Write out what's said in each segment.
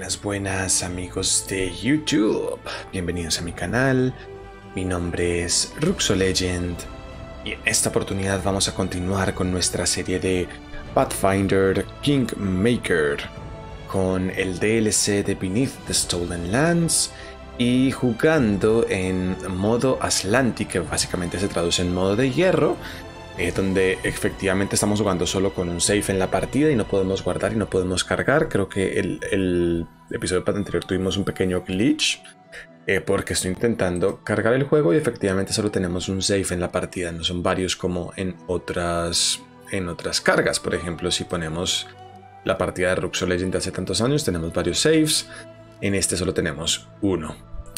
Buenas, buenas amigos de YouTube, bienvenidos a mi canal. Mi nombre es Ruxolegend y en esta oportunidad vamos a continuar con nuestra serie de Pathfinder Kingmaker con el DLC de Beneath the Stolen Lands y jugando en modo Aslanti, que básicamente se traduce en modo de hierro, donde efectivamente estamos jugando solo con un save en la partida y no podemos guardar y no podemos cargar. Creo que el episodio anterior tuvimos un pequeño glitch porque estoy intentando cargar el juego y efectivamente solo tenemos un save en la partida, no son varios como en otras cargas. Por ejemplo, si ponemos la partida de Ruxolegend de hace tantos años, tenemos varios saves. En este solo tenemos uno.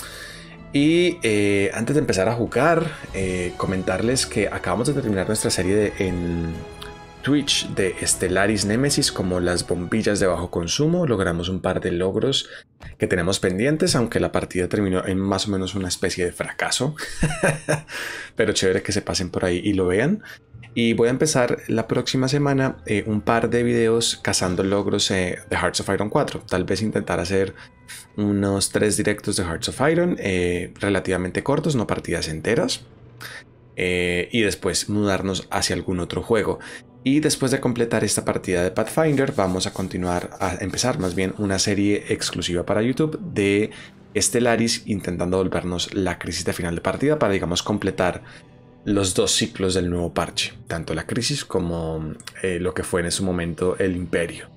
Y antes de empezar a jugar, comentarles que acabamos de terminar nuestra serie en Twitch de Stellaris Nemesis, como las bombillas de bajo consumo. Logramos un par de logros que tenemos pendientes, aunque la partida terminó en más o menos una especie de fracaso. Pero chévere que se pasen por ahí y lo vean. Y voy a empezar la próxima semana un par de videos cazando logros de Hearts of Iron 4. Tal vez intentar hacer unos 3 directos de Hearts of Iron relativamente cortos, no partidas enteras. Y después mudarnos hacia algún otro juego. Y después de completar esta partida de Pathfinder, vamos a continuar a empezar más bien una serie exclusiva para YouTube de Stellaris, intentando volvernos la crisis de final de partida para, digamos, completar los dos ciclos del nuevo parche, tanto la crisis como lo que fue en ese momento el imperio.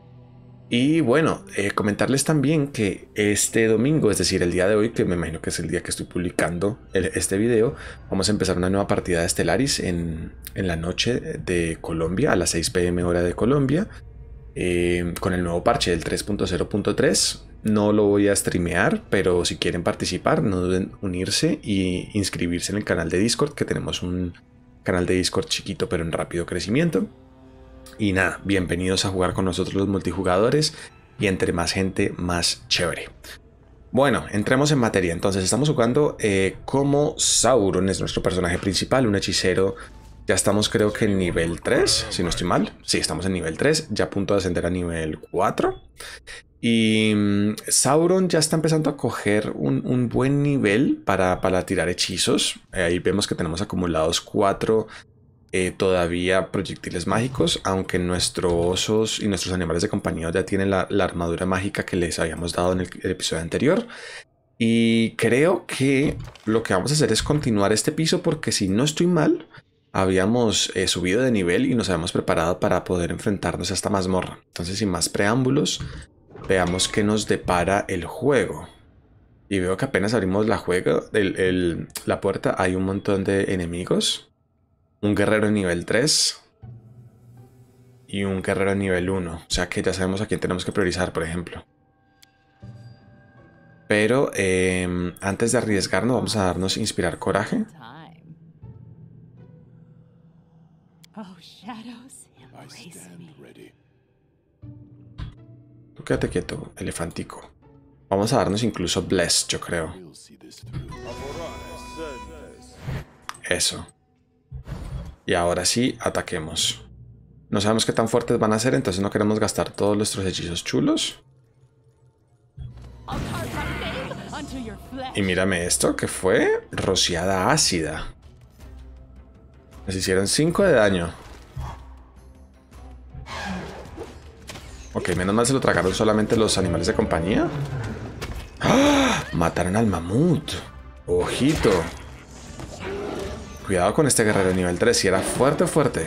Y bueno, comentarles también que este domingo, es decir, el día de hoy, que me imagino que es el día que estoy publicando este video, vamos a empezar una nueva partida de Stellaris en la noche de Colombia, a las 6 p.m. hora de Colombia, con el nuevo parche del 3.0.3. No lo voy a streamear, pero si quieren participar, no duden en unirse y inscribirse en el canal de Discord, que tenemos un canal de Discord chiquito pero en rápido crecimiento. Y nada, bienvenidos a jugar con nosotros los multijugadores, y entre más gente, más chévere. Bueno, entremos en materia. Entonces estamos jugando como Sauron, es nuestro personaje principal, un hechicero. Ya estamos, creo que en nivel 3, si no estoy mal. Sí, estamos en nivel 3, ya a punto de ascender a nivel 4. Y Sauron ya está empezando a coger un buen nivel para tirar hechizos. Ahí vemos que tenemos acumulados 4 todavía proyectiles mágicos, aunque nuestros osos y nuestros animales de compañía ya tienen la armadura mágica que les habíamos dado en el episodio anterior. Y creo que lo que vamos a hacer es continuar este piso, porque si no estoy mal, habíamos subido de nivel y nos habíamos preparado para poder enfrentarnos a esta mazmorra. Entonces, sin más preámbulos, veamos qué nos depara el juego. Y veo que apenas abrimos la puerta, hay un montón de enemigos. Un guerrero en nivel 3 y un guerrero en nivel 1. O sea que ya sabemos a quién tenemos que priorizar, por ejemplo. Pero antes de arriesgarnos, vamos a darnos inspirar coraje. Tú quédate quieto, elefantico. Vamos a darnos incluso Bless, yo creo. Eso. Y ahora sí, ataquemos. No sabemos qué tan fuertes van a ser, entonces no queremos gastar todos nuestros hechizos chulos. Y mírame esto, que fue rociada ácida. Nos hicieron 5 de daño. Ok, menos mal se lo tragaron solamente los animales de compañía. ¡Ah! Mataron al mamut. Ojito. Cuidado con este guerrero nivel 3, si era fuerte, fuerte.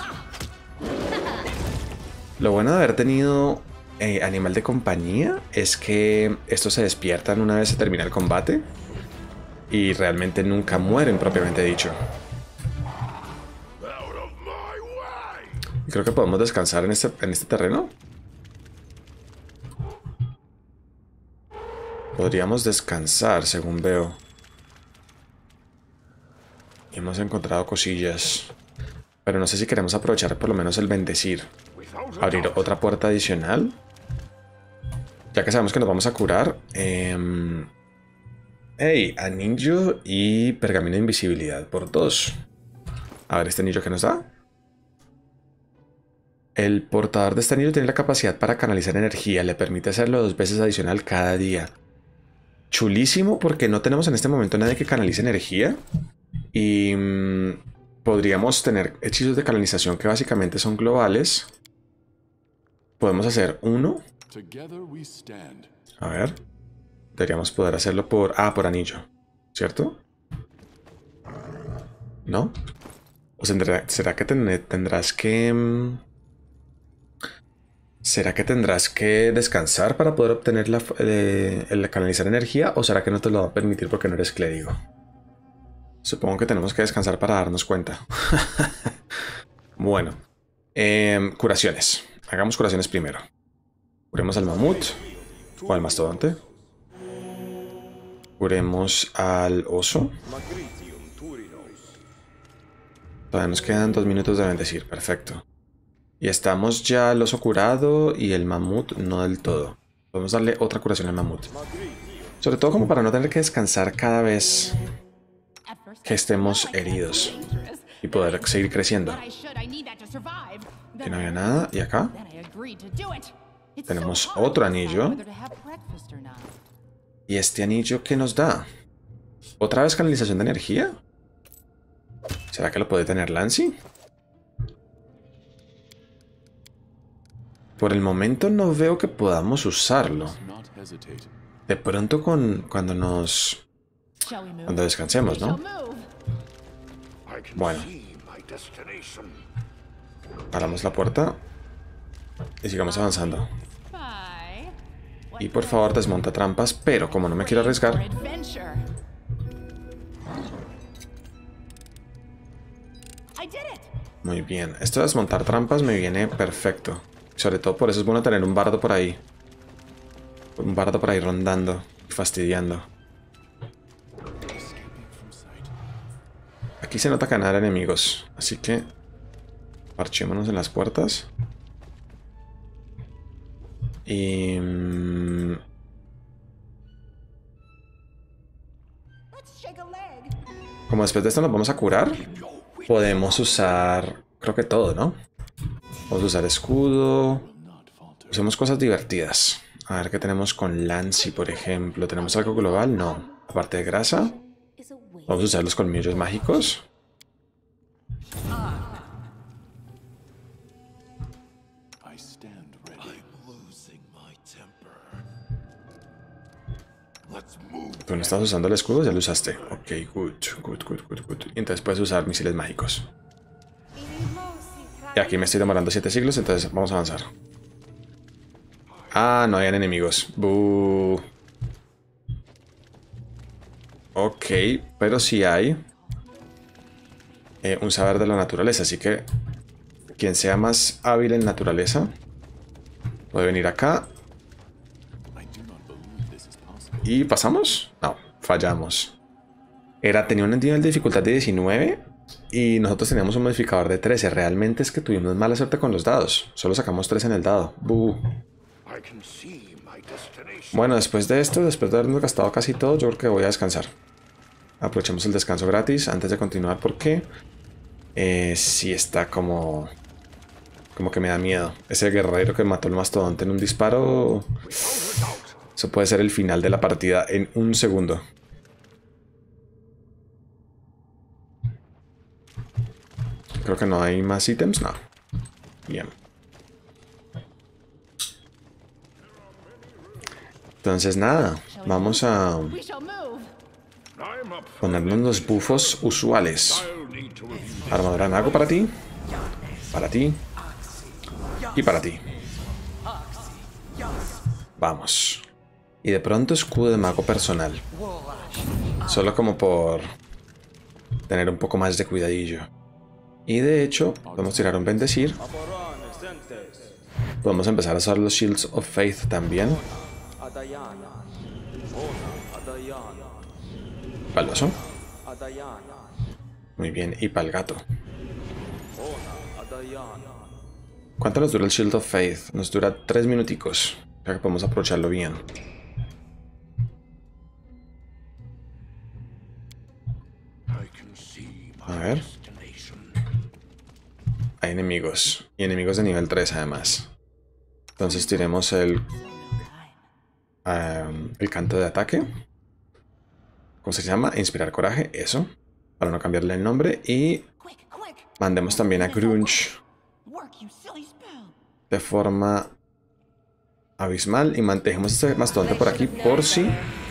Lo bueno de haber tenido animal de compañía es que estos se despiertan una vez se termina el combate y realmente nunca mueren, propiamente dicho. Creo que podemos descansar en este terreno. Podríamos descansar, según veo. Hemos encontrado cosillas, pero no sé si queremos aprovechar por lo menos el bendecir. Abrir otra puerta adicional, ya que sabemos que nos vamos a curar. Hey, anillo y pergamino de invisibilidad por 2. A ver, este anillo que nos da. El portador de este anillo tiene la capacidad para canalizar energía. Le permite hacerlo 2 veces adicional cada día. Chulísimo, porque no tenemos en este momento nadie que canalice energía. Y podríamos tener hechizos de canalización que básicamente son globales. Podemos hacer uno. A ver. Deberíamos poder hacerlo por... Ah, por anillo. ¿Cierto? ¿No? ¿O será que tendrás que... ¿Será que tendrás que descansar para poder obtener el canalizar energía? ¿O será que no te lo va a permitir porque no eres clérigo? Supongo que tenemos que descansar para darnos cuenta. Bueno. Curaciones. Hagamos curaciones primero. Curemos al mamut. O al mastodonte. Curemos al oso. Todavía nos quedan 2 minutos de bendecir. Perfecto. Y estamos ya el oso curado y el mamut no del todo. Podemos darle otra curación al mamut. Sobre todo como para no tener que descansar cada vez que estemos heridos. Y poder seguir creciendo. Aquí no había nada. ¿Y acá? Tenemos otro anillo. ¿Y este anillo qué nos da? ¿Otra vez canalización de energía? ¿Será que lo puede tener Lancy? Por el momento no veo que podamos usarlo. De pronto cuando descansemos, ¿no? Bueno. Paramos la puerta. Y sigamos avanzando. Y por favor desmonta trampas, pero como no me quiero arriesgar... Muy bien. Esto de desmontar trampas me viene perfecto. Sobre todo por eso es bueno tener un bardo por ahí. Un bardo por ahí rondando y fastidiando. Aquí se nota que nada de enemigos. Así que... parchémonos en las puertas. Y... como después de esto nos vamos a curar, podemos usar... creo que todo, ¿no? Vamos a usar escudo. Usemos cosas divertidas. A ver qué tenemos con Lancy, por ejemplo. ¿Tenemos algo global? No. Aparte de grasa. Vamos a usar los colmillos mágicos. Pero no estás usando el escudo, ya lo usaste. Ok, good. Y entonces puedes usar misiles mágicos. Y aquí me estoy demorando 7 siglos, entonces vamos a avanzar. Ah, no hayan enemigos. Buh. Ok, pero sí hay un saber de la naturaleza, así que quien sea más hábil en naturaleza puede venir acá. ¿Y pasamos? No, fallamos. Tenía un nivel de dificultad de 19 y nosotros teníamos un modificador de 13. Realmente es que tuvimos mala suerte con los dados. Solo sacamos 3 en el dado. Buh. Bueno, después de esto, después de habernos gastado casi todo, yo creo que voy a descansar. Aprovechemos el descanso gratis antes de continuar porque sí está como que me da miedo. Ese guerrero que mató al mastodonte en un disparo... eso puede ser el final de la partida en un segundo. Creo que no hay más ítems, no. Bien. Entonces nada, vamos a ponernos los bufos usuales. Armadura Nago para ti. Para ti. Y para ti. Vamos. Y de pronto escudo de mago personal. Solo como por tener un poco más de cuidadillo. Y de hecho, podemos tirar un bendecir. Podemos empezar a usar los Shields of Faith también. Para el oso. Muy bien, y para el gato. ¿Cuánto nos dura el Shield of Faith? Nos dura 3 minuticos. O sea que podemos aprovecharlo bien. A ver. hay enemigos. Y enemigos de nivel 3 además. Entonces tiremos el canto de ataque. ¿Cómo se llama? Inspirar coraje, eso. Para no cambiarle el nombre. Y mandemos también a Grunge de forma abismal. Y mantengamos este mastodonte por aquí por si...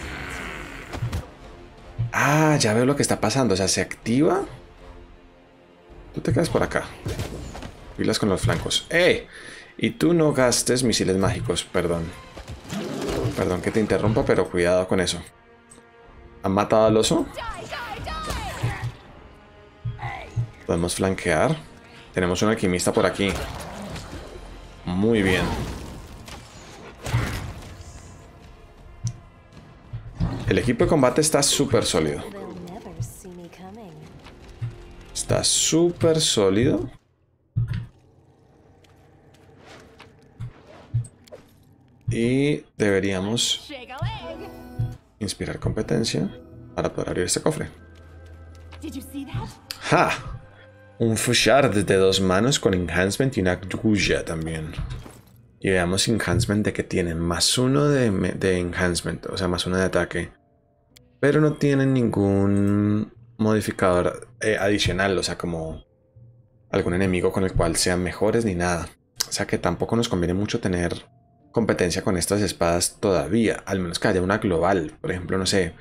Ah, ya veo lo que está pasando. O sea, se activa. Tú te quedas por acá. Pilas con los flancos. ¡Eh! Y tú no gastes misiles mágicos, perdón. Perdón que te interrumpa, pero cuidado con eso. ¿Han matado al oso? Podemos flanquear. Tenemos un alquimista por aquí. Muy bien. El equipo de combate está súper sólido. Está súper sólido. Y deberíamos inspirar competencia para poder abrir este cofre. ¡Ja! Un Fouchard de 2 manos con enhancement y una Guya también. Y veamos enhancement de que tienen +1 de enhancement, o sea, +1 de ataque. Pero no tienen ningún modificador adicional, o sea, como algún enemigo con el cual sean mejores ni nada. O sea que tampoco nos conviene mucho tener competencia con estas espadas todavía, al menos que haya una global, por ejemplo, no sé,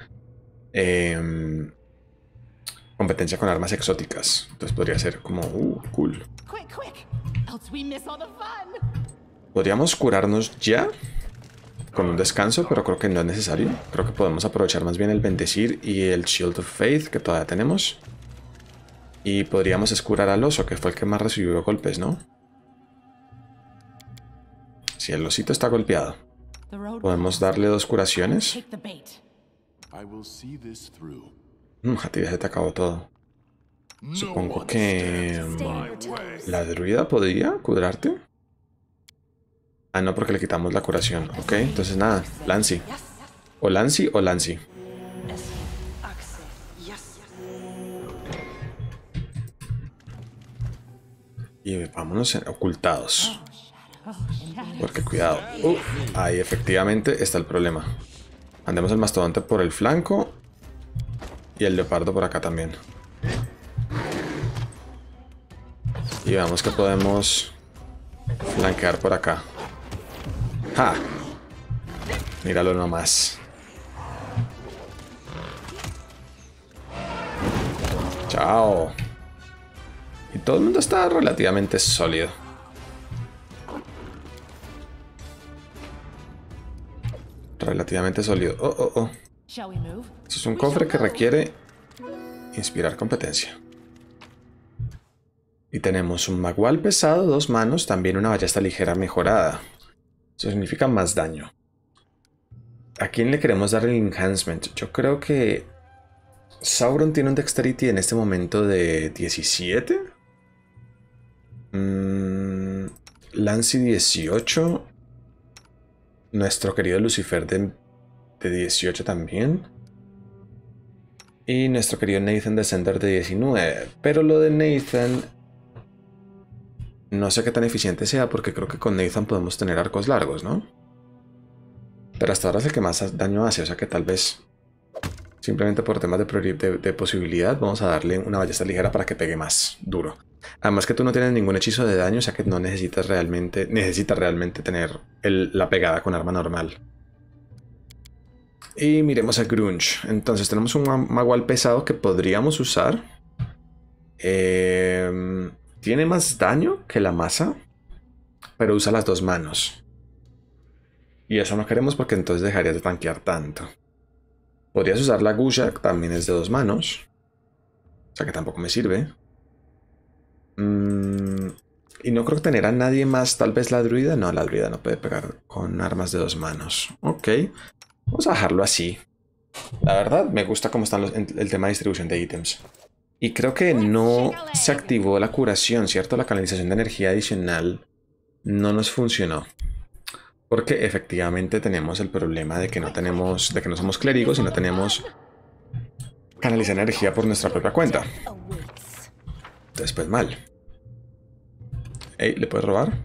competencia con armas exóticas. Entonces podría ser como, cool. Podríamos curarnos ya con un descanso, pero creo que no es necesario. Creo que podemos aprovechar más bien el Bendecir y el Shield of Faith que todavía tenemos. Y podríamos escurar al oso, que fue el que más recibió golpes, ¿no? Si el osito está golpeado, podemos darle 2 curaciones. A ti ya se te acabó todo. Supongo que... ¿la druida podría curarte? Ah, no, porque le quitamos la curación. Ok, entonces nada, Lancy. O Lancy o Lancy. Y vámonos ocultados. Porque cuidado. Ahí efectivamente está el problema. Andemos el mastodonte por el flanco. Y el leopardo por acá también. Y veamos que podemos flanquear por acá. ¡Ja! Míralo nomás. Chao. Y todo el mundo está relativamente sólido. Relativamente sólido. Esto es un cofre que requiere inspirar competencia. Y tenemos un magual pesado, 2 manos, también una ballesta ligera mejorada. Eso significa más daño. ¿A quién le queremos dar el enhancement? Yo creo que Sauron tiene un dexterity en este momento de 17. Lancy 18. Nuestro querido Lucifer de 18 también. Y nuestro querido Nathan Descender de 19. Pero lo de Nathan... no sé qué tan eficiente sea, porque creo que con Nathan podemos tener arcos largos, ¿no? Pero hasta ahora es el que más daño hace, o sea que tal vez... simplemente por temas de posibilidad vamos a darle una ballesta ligera para que pegue más duro. Además que tú no tienes ningún hechizo de daño, o sea que no necesitas realmente tener la pegada con arma normal. Y miremos a Grunge. Entonces tenemos un magual pesado que podríamos usar. Tiene más daño que la masa, pero usa las 2 manos. Y eso no queremos porque entonces dejarías de tanquear tanto. Podrías usar la Guya, que también es de 2 manos. O sea que tampoco me sirve. Y no creo que tener a nadie más. Tal vez la druida. No, la druida no puede pegar con armas de 2 manos. Ok. Vamos a dejarlo así. La verdad, me gusta cómo están el tema de distribución de ítems. Y creo que no se activó la curación, ¿cierto? La canalización de energía adicional no nos funcionó. Porque efectivamente tenemos el problema de que no somos clérigos y no tenemos canalizar energía por nuestra propia cuenta. Entonces, pues mal. Ey, ¿le puedes robar?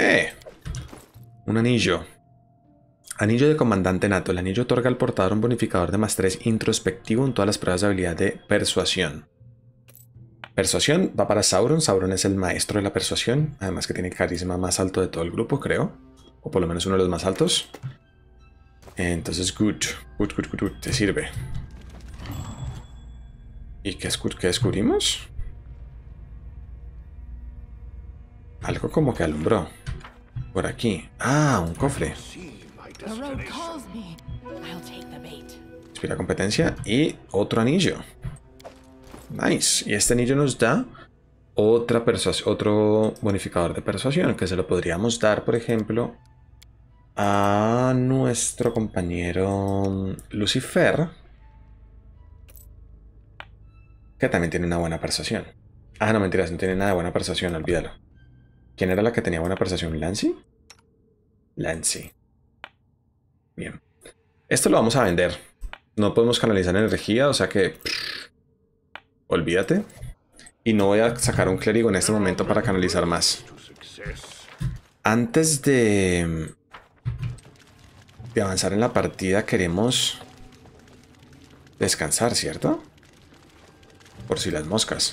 Un anillo. Anillo de comandante nato. El anillo otorga al portador un bonificador de +3 introspectivo en todas las pruebas de habilidad de persuasión. Persuasión va para Sauron. Sauron es el maestro de la persuasión. Además que tiene carisma más alto de todo el grupo, creo. O por lo menos uno de los más altos. Entonces, good. Te sirve. ¿Y qué descubrimos? Algo como que alumbró. Por aquí. Ah, un cofre. Inspira competencia. Y otro anillo. Nice. Y este anillo nos da otro bonificador de persuasión. Que se lo podríamos dar, por ejemplo, a nuestro compañero Lucifer. Que también tiene una buena persuasión. Ah, no, mentiras. No tiene nada de buena persuasión. Olvídalo. ¿Quién era la que tenía buena persuasión? ¿Lancy? Lancy. Bien. Esto lo vamos a vender. No podemos canalizar energía, o sea que... olvídate. Y no voy a sacar un clérigo en este momento para canalizar más. Antes de avanzar en la partida queremos descansar, ¿cierto? Por si las moscas.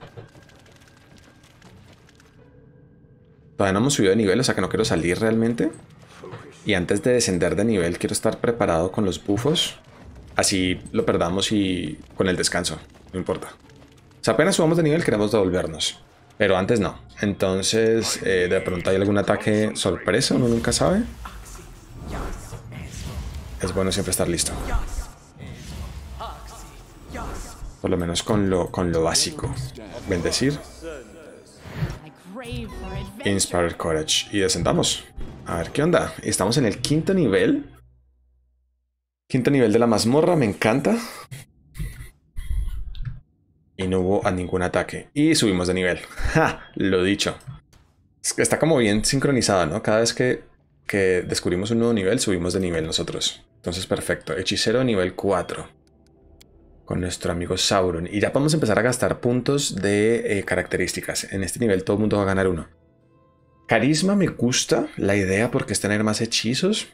Todavía no hemos subido de nivel, o sea que no quiero salir realmente. Y antes de descender de nivel quiero estar preparado con los buffos. Así lo perdamos y con el descanso, no importa. O sea, apenas subamos de nivel queremos devolvernos. Pero antes no. Entonces, de pronto hay algún ataque sorpresa, uno nunca sabe. Es bueno siempre estar listo. Por lo menos con lo básico. Bendecir. Inspire Courage. Y descendamos. A ver qué onda. Estamos en el quinto nivel. Quinto nivel de la mazmorra. Me encanta. Y no hubo a ningún ataque. Y subimos de nivel. ¡Ja! Lo dicho. Es que está como bien sincronizado, ¿no? Cada vez que descubrimos un nuevo nivel, subimos de nivel nosotros. Entonces, perfecto. Hechicero nivel 4. Con nuestro amigo Sauron. Y ya podemos empezar a gastar puntos de características. En este nivel todo el mundo va a ganar uno. Carisma me gusta la idea porque es tener más hechizos.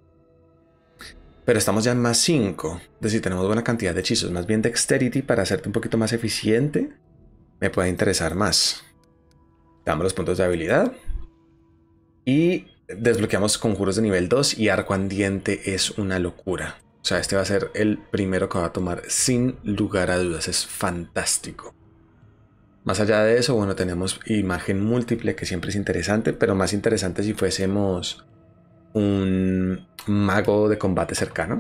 Pero estamos ya en +5. Es decir, tenemos buena cantidad de hechizos. Más bien Dexterity para hacerte un poquito más eficiente. Me puede interesar más. Damos los puntos de habilidad. Y desbloqueamos conjuros de nivel 2. Y Arco Andiente es una locura. O sea, este va a ser el primero que va a tomar sin lugar a dudas. Es fantástico. Más allá de eso, bueno, tenemos imagen múltiple que siempre es interesante. Pero más interesante si fuésemos un mago de combate cercano.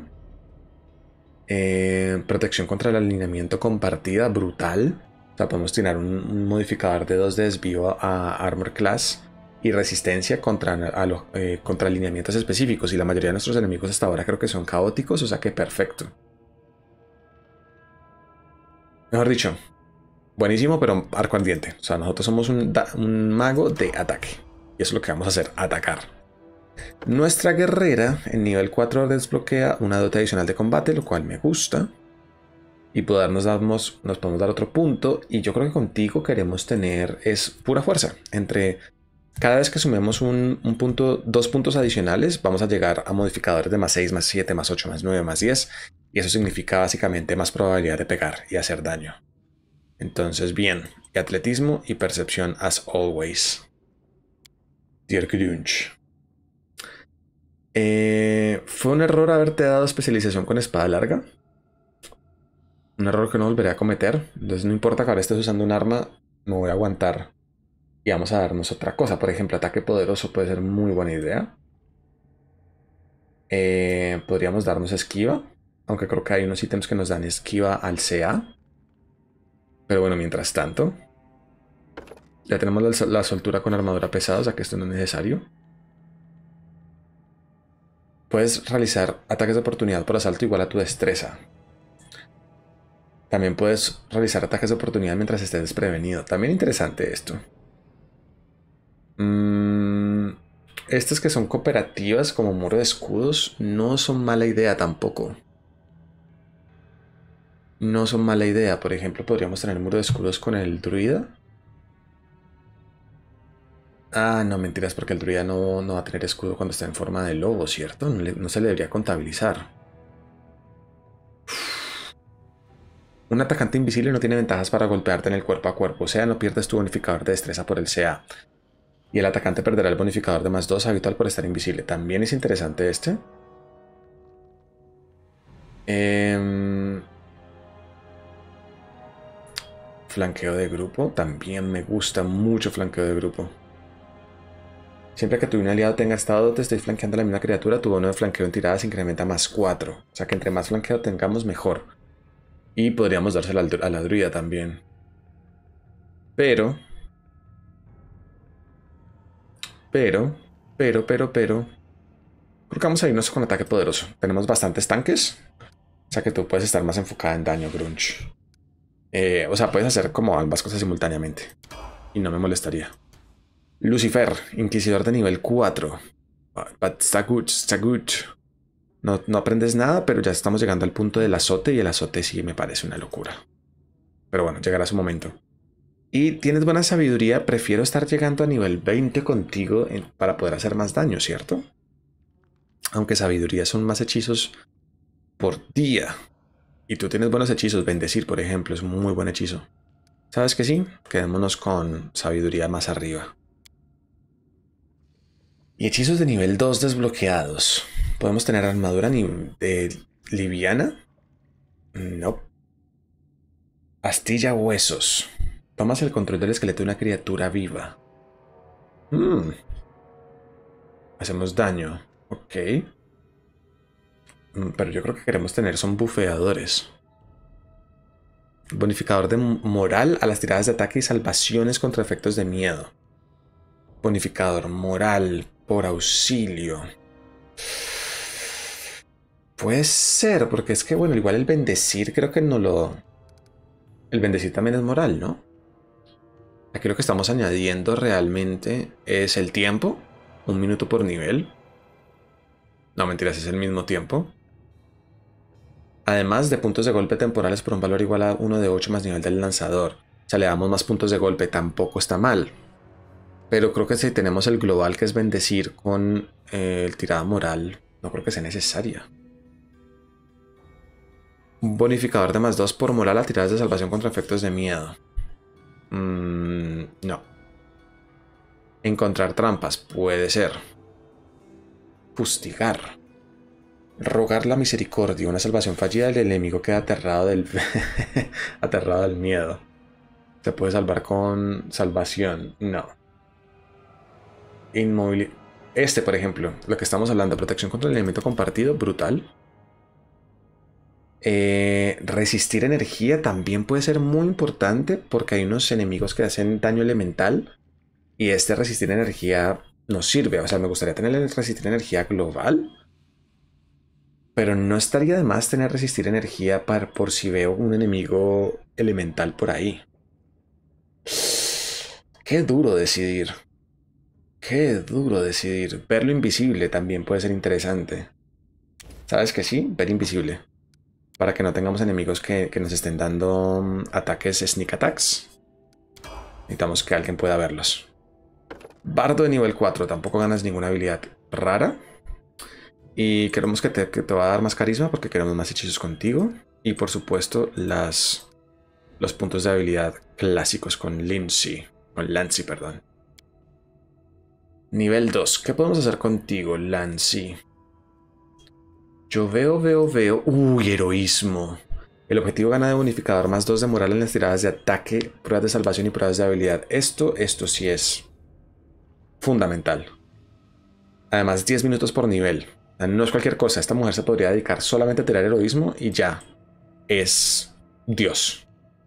Protección contra el alineamiento compartida, brutal. O sea, podemos tirar un modificador de 2 de desvío a Armor Class y resistencia contra alineamientos específicos. Y la mayoría de nuestros enemigos hasta ahora creo que son caóticos, o sea que perfecto. Mejor dicho, buenísimo, pero arco ardiente. O sea, nosotros somos un mago de ataque. Y eso es lo que vamos a hacer, atacar. Nuestra guerrera en nivel 4 desbloquea una dote adicional de combate, lo cual me gusta. Y nos podemos dar otro punto. Y yo creo que contigo queremos tener es pura fuerza. Cada vez que sumemos un punto, 2 puntos adicionales, vamos a llegar a modificadores de +6, +7, +8, +9, +10. Y eso significa básicamente más probabilidad de pegar y hacer daño. Entonces, bien. Y atletismo y percepción as always. Dear Grunge. ¿Fue un error haberte dado especialización con espada larga? Un error que no volveré a cometer. Entonces no importa que ahora estés usando un arma, me voy a aguantar. Y vamos a darnos otra cosa. Por ejemplo, ataque poderoso puede ser muy buena idea. Podríamos darnos esquiva. Aunque creo que hay unos ítems que nos dan esquiva al CA. Pero bueno, mientras tanto. Ya tenemos la soltura con armadura pesada, o sea que esto no es necesario. Puedes realizar ataques de oportunidad por asalto igual a tu destreza. También puedes realizar ataques de oportunidad mientras estés desprevenido. También interesante esto. Estas que son cooperativas como muro de escudos no son mala idea tampoco. No son mala idea. Por ejemplo, podríamos tener muro de escudos con el druida. Ah, no, mentiras, porque el druida no va a tener escudo cuando está en forma de lobo, ¿cierto? No se le debería contabilizar. Un atacante invisible no tiene ventajas para golpearte en el cuerpo a cuerpo, o sea, no pierdes tu bonificador de destreza por el CA. Y el atacante perderá el bonificador de +2 habitual por estar invisible. También es interesante este. Flanqueo de grupo. También me gusta mucho flanqueo de grupo. Siempre que tu aliado tenga estado, te estoy flanqueando a la misma criatura, tu bono de flanqueo en tiradas incrementa +4. O sea que entre más flanqueo tengamos, mejor. Y podríamos dárselo a la druida también. Pero... Pero... Creo que vamos a irnos con ataque poderoso. Tenemos bastantes tanques. O sea que tú puedes estar más enfocada en daño, Grunge. O sea, puedes hacer como ambas cosas simultáneamente. Y no me molestaría. Lucifer, Inquisidor de nivel 4. But está good, está good. No aprendes nada, pero ya estamos llegando al punto del azote y el azote sí me parece una locura. Pero bueno, llegará su momento. Y tienes buena sabiduría, prefiero estar llegando a nivel 20 contigo para poder hacer más daño, ¿cierto? Aunque sabiduría son más hechizos por día. Y tú tienes buenos hechizos, bendecir por ejemplo, es un muy buen hechizo. ¿Sabes que sí? Quedémonos con sabiduría más arriba. Y hechizos de nivel 2 desbloqueados. ¿Podemos tener armadura liviana? No. Astilla huesos. Tomas el control del esqueleto de una criatura viva. Hacemos daño. Ok. Pero yo creo que queremos tener son bufeadores. Bonificador de moral a las tiradas de ataque y salvaciones contra efectos de miedo. Bonificador moral por auxilio. Puede ser, porque es que, bueno, igual el bendecir creo que no lo... El bendecir también es moral, ¿no? Aquí lo que estamos añadiendo realmente es el tiempo. 1 minuto por nivel. No, mentiras, es el mismo tiempo. Además de puntos de golpe temporales por un valor igual a 1 de 8 más nivel del lanzador. O sea, le damos más puntos de golpe, tampoco está mal. Pero creo que si tenemos el global, que es bendecir con el tirada moral, no creo que sea necesaria. Un bonificador de +2 por moral a tiradas de salvación contra efectos de miedo. No. Encontrar trampas, puede ser. Fustigar. Rogar la misericordia, una salvación fallida, el enemigo queda aterrado del aterrado del miedo. Se puede salvar con salvación, no. Inmovilidad. Este, por ejemplo, lo que estamos hablando, protección contra el elemento compartido, brutal. Resistir energía también puede ser muy importante porque hay unos enemigos que hacen daño elemental y este resistir energía nos sirve. O sea, me gustaría tener el resistir energía global, pero no estaría de más tener resistir energía por si veo un enemigo elemental por ahí. Qué duro decidir. Qué duro decidir. Verlo invisible también puede ser interesante. ¿Sabes que sí? Ver invisible. Para que no tengamos enemigos que nos estén dando ataques sneak attacks. Necesitamos que alguien pueda verlos. Bardo de nivel 4. Tampoco ganas ninguna habilidad rara. Y queremos que te va a dar más carisma porque queremos más hechizos contigo. Y por supuesto los puntos de habilidad clásicos con Lindsay. Con Lancy, perdón. Nivel 2. ¿Qué podemos hacer contigo, Lancy? Yo veo. Uy, heroísmo. El objetivo gana de bonificador +2 de moral en las tiradas de ataque, pruebas de salvación y pruebas de habilidad. Esto sí es fundamental. Además, 10 minutos por nivel. No es cualquier cosa. Esta mujer se podría dedicar solamente a tirar heroísmo y ya. Es Dios.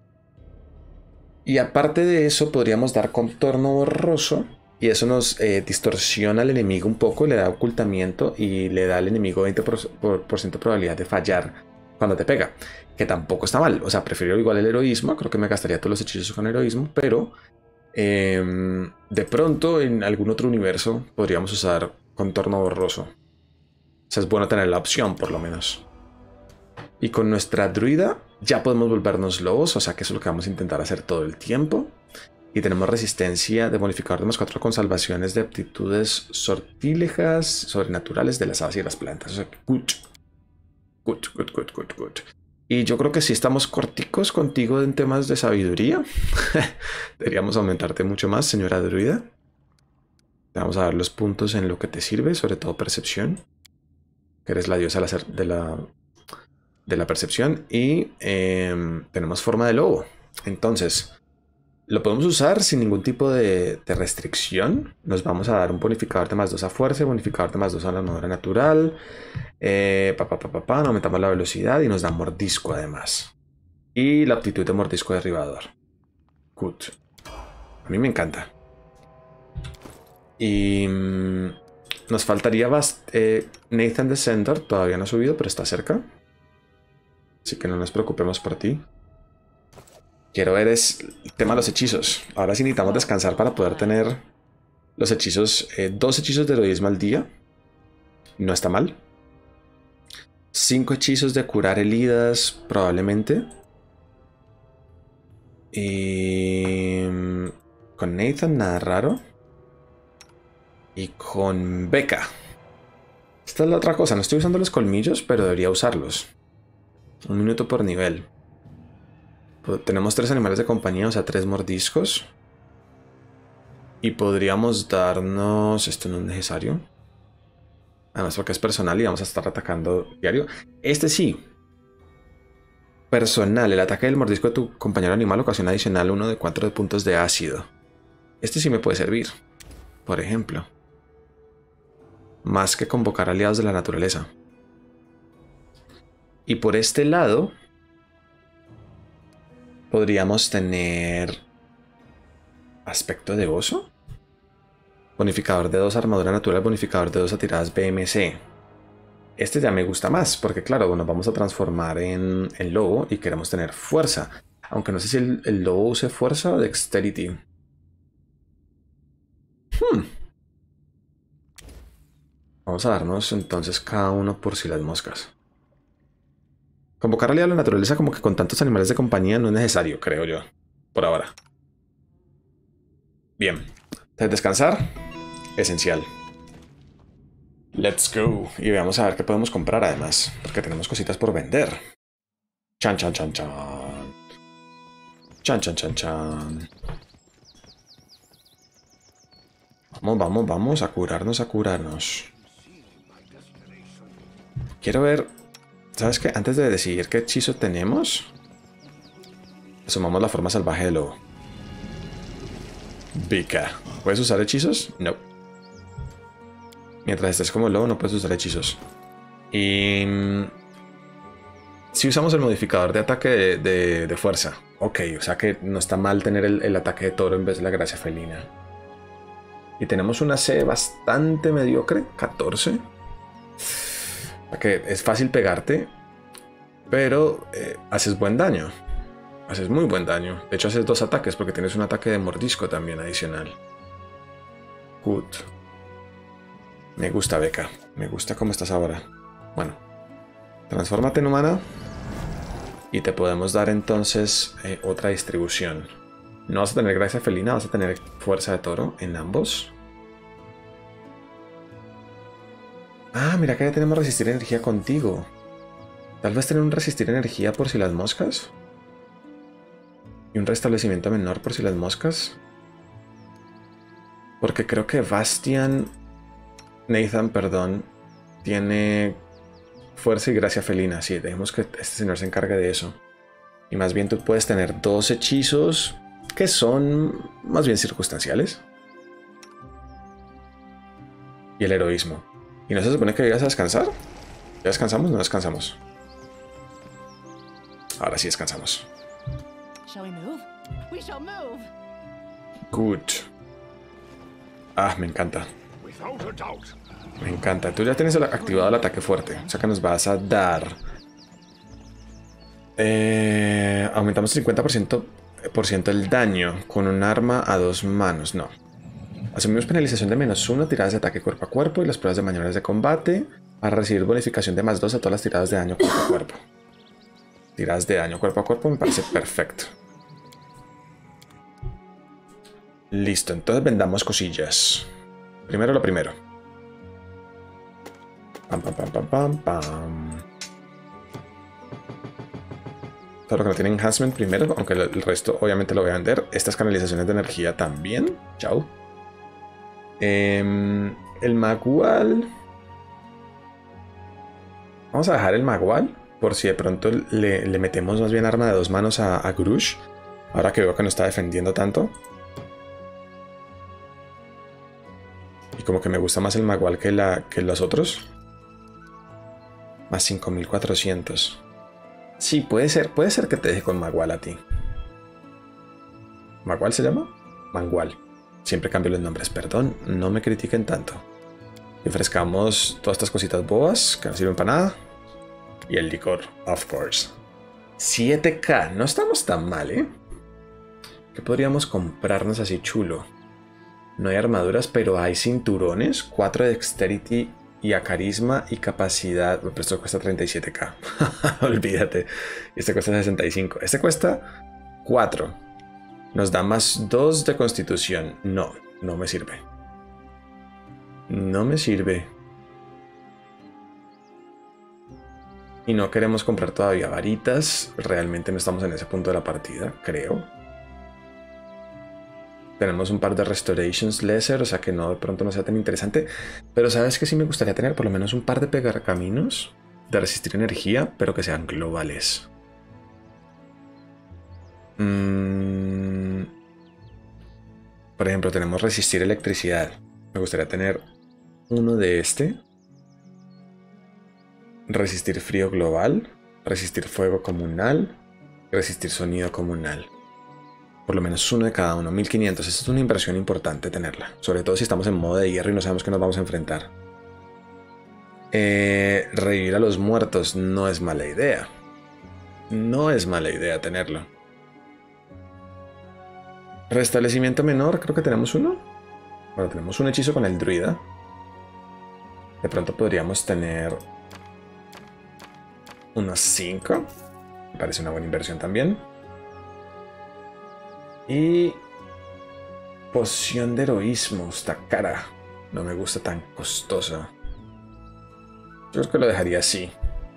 Y aparte de eso, podríamos dar contorno borroso. Y eso nos distorsiona al enemigo un poco, le da ocultamiento y le da al enemigo 20% de probabilidad de fallar cuando te pega. Que tampoco está mal. O sea, prefiero igual el heroísmo. Creo que me gastaría todos los hechizos con heroísmo. Pero de pronto en algún otro universo podríamos usar contorno borroso. O sea, es bueno tener la opción por lo menos. Y con nuestra druida ya podemos volvernos lobos. O sea que eso es lo que vamos a intentar hacer todo el tiempo. Y tenemos resistencia de bonificador de +4 con salvaciones de aptitudes sortílegas, sobrenaturales de las hadas y las plantas. O sea, good. Good. Y yo creo que si estamos corticos contigo en temas de sabiduría. Deberíamos aumentarte mucho más, señora druida. Te vamos a dar los puntos en lo que te sirve, sobre todo percepción. Que eres la diosa de la percepción. Y tenemos forma de lobo. Entonces, lo podemos usar sin ningún tipo de restricción. Nos vamos a dar un bonificador de +2 a fuerza, bonificador de +2 a la armadura natural. Nos aumentamos la velocidad y nos da mordisco además. Y la aptitud de mordisco derribador. Good. A mí me encanta. Y nos faltaría Nathan Descender. Todavía no ha subido, pero está cerca. Así que no nos preocupemos por ti. Quiero ver el tema de los hechizos. Ahora sí necesitamos descansar para poder tener los hechizos. 2 hechizos de heroísmo al día. No está mal. 5 hechizos de curar heridas, probablemente. Y con Nathan nada raro. Y con Becca. Esta es la otra cosa. No estoy usando los colmillos, pero debería usarlos. 1 minuto por nivel. Tenemos 3 animales de compañía, o sea, 3 mordiscos. Y podríamos darnos... Esto no es necesario. Además porque es personal y vamos a estar atacando diario. Este sí. Personal. El ataque del mordisco de tu compañero animal ocasiona adicional 1 de 4 de puntos de ácido. Este sí me puede servir. Por ejemplo. Más que convocar aliados de la naturaleza. Y por este lado... podríamos tener aspecto de oso. Bonificador de 2 armadura natural, bonificador de 2 a tiradas BMC. Este ya me gusta más, porque claro, nos vamos a transformar en lobo y queremos tener fuerza. Aunque no sé si el lobo use fuerza o dexterity. Vamos a darnos entonces cada uno por si las moscas. Convocar aliado a la naturaleza como que con tantos animales de compañía no es necesario, creo yo. Por ahora. Bien. Entonces descansar. Esencial. Let's go. Y veamos a ver qué podemos comprar además. Porque tenemos cositas por vender. Chan. Vamos. A curarnos. Quiero ver... ¿Sabes qué? Antes de decidir qué hechizo tenemos, sumamos la forma salvaje de lobo. Vika. ¿Puedes usar hechizos? No. Mientras estés como lobo no puedes usar hechizos. Y... si usamos el modificador de ataque de fuerza. Ok, o sea que no está mal tener el ataque de toro en vez de la gracia felina. Y tenemos una C bastante mediocre. 14. Que es fácil pegarte, pero haces buen daño. Haces muy buen daño. De hecho haces 2 ataques porque tienes un ataque de mordisco también adicional. Good. Me gusta, Becca. Me gusta cómo estás ahora. Bueno. Transfórmate en humana. Y te podemos dar entonces otra distribución. No vas a tener gracia felina, vas a tener fuerza de toro en ambos. Ah, mira que ya tenemos resistir energía contigo. Tal vez tener un resistir energía por si las moscas. Y un restablecimiento menor por si las moscas. Porque creo que Nathan, perdón, tiene fuerza y gracia felina. Sí, dejemos que este señor se encargue de eso. Y más bien tú puedes tener 2 hechizos que son más bien circunstanciales. Y el heroísmo. ¿Y no se supone que ibas a descansar? ¿Ya descansamos? No descansamos. Ahora sí descansamos. Good. Ah, me encanta. Me encanta. Tú ya tienes activado el ataque fuerte. O sea que nos vas a dar... aumentamos el 50% el daño con un arma a 2 manos. No. Asumimos penalización de -1, tiradas de ataque cuerpo a cuerpo y las pruebas de maniobras de combate para recibir bonificación de +2 a todas las tiradas de daño cuerpo a cuerpo. Tiradas de daño cuerpo a cuerpo me parece perfecto. Listo, entonces vendamos cosillas. Primero lo primero. Pam, pam, pam, pam, pam, pam. Todo lo que no tiene enhancement primero, aunque el resto obviamente lo voy a vender. Estas canalizaciones de energía también. Chao. El Magual. Vamos a dejar el Magual por si de pronto le metemos más bien arma de 2 manos a Grush. Ahora que veo que no está defendiendo tanto. Y como que me gusta más el Magual que los otros. Más 5400. Sí, puede ser que te deje con Magual a ti. ¿Magual se llama? Mangual. Siempre cambio los nombres, perdón, no me critiquen tanto. Y ofrezcamos todas estas cositas bobas que no sirven para nada. Y el licor, of course. 7K, no estamos tan mal, ¿eh? ¿Qué podríamos comprarnos así chulo? No hay armaduras, pero hay cinturones. 4 de dexterity y a carisma y capacidad. Pero esto cuesta 37K. Olvídate. Este cuesta 65. Este cuesta 4. Nos da más 2 de constitución. No, no me sirve. No me sirve. Y no queremos comprar todavía varitas. Realmente no estamos en ese punto de la partida, creo. Tenemos un par de Restorations Lesser, o sea que no, de pronto no sea tan interesante. Pero sabes que sí me gustaría tener por lo menos un par de pegarcaminos de resistir energía, pero que sean globales. Por ejemplo, tenemos resistir electricidad. Me gustaría tener uno de este. Resistir frío global. Resistir fuego comunal. Resistir sonido comunal. Por lo menos uno de cada uno, 1500. Esta es una inversión importante tenerla. Sobre todo si estamos en modo de hierro y no sabemos que nos vamos a enfrentar. Revivir a los muertos no es mala idea. No es mala idea tenerlo. Restablecimiento menor, creo que tenemos uno. Bueno, tenemos un hechizo con el druida. De pronto podríamos tener unos 5. Me parece una buena inversión también. Y poción de heroísmo, está cara. No me gusta tan costosa. Yo creo que lo dejaría así.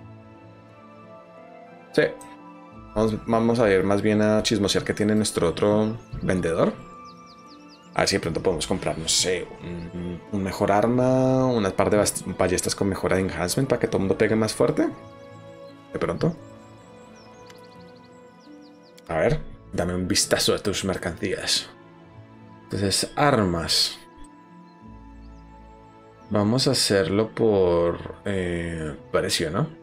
Sí. Vamos a ir más bien a chismosear que tiene nuestro otro vendedor. A ver si de pronto podemos comprar, no sé, un mejor arma, unas par de ballestas con mejora de enhancement para que todo el mundo pegue más fuerte. De pronto. A ver, dame un vistazo a tus mercancías. Entonces, armas. Vamos a hacerlo por precio, ¿no?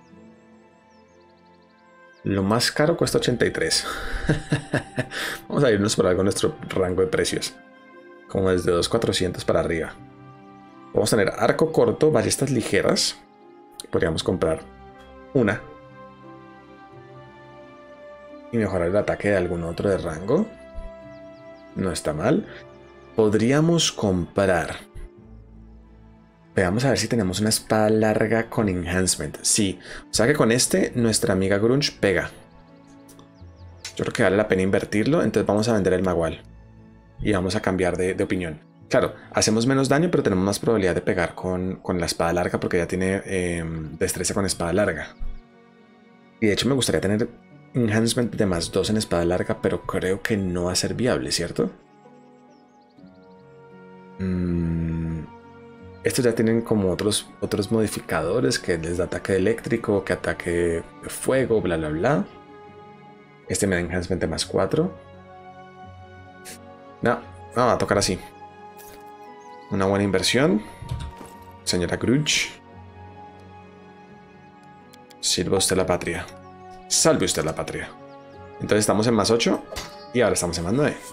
Lo más caro cuesta 83. Vamos a irnos por algo en nuestro rango de precios. Como desde 2.400 para arriba. Vamos a tener arco corto, ballestas ligeras. Podríamos comprar una. Y mejorar el ataque de algún otro de rango. No está mal. Podríamos comprar... Veamos a ver si tenemos una espada larga con enhancement. Sí, o sea que con este nuestra amiga Grunge pega. Yo creo que vale la pena invertirlo, entonces vamos a vender el Magual. Y vamos a cambiar de opinión. Claro, hacemos menos daño, pero tenemos más probabilidad de pegar con la espada larga porque ya tiene destreza con espada larga. Y de hecho me gustaría tener enhancement de más 2 en espada larga, pero creo que no va a ser viable, ¿cierto? Estos ya tienen como otros modificadores que les da ataque eléctrico, que ataque de fuego, bla bla bla. Este me da enhancement de más 4. No, va a tocar así. Una buena inversión. Señora Grudge. Sirva usted la patria. Salve usted la patria. Entonces estamos en más 8 y ahora estamos en más 9.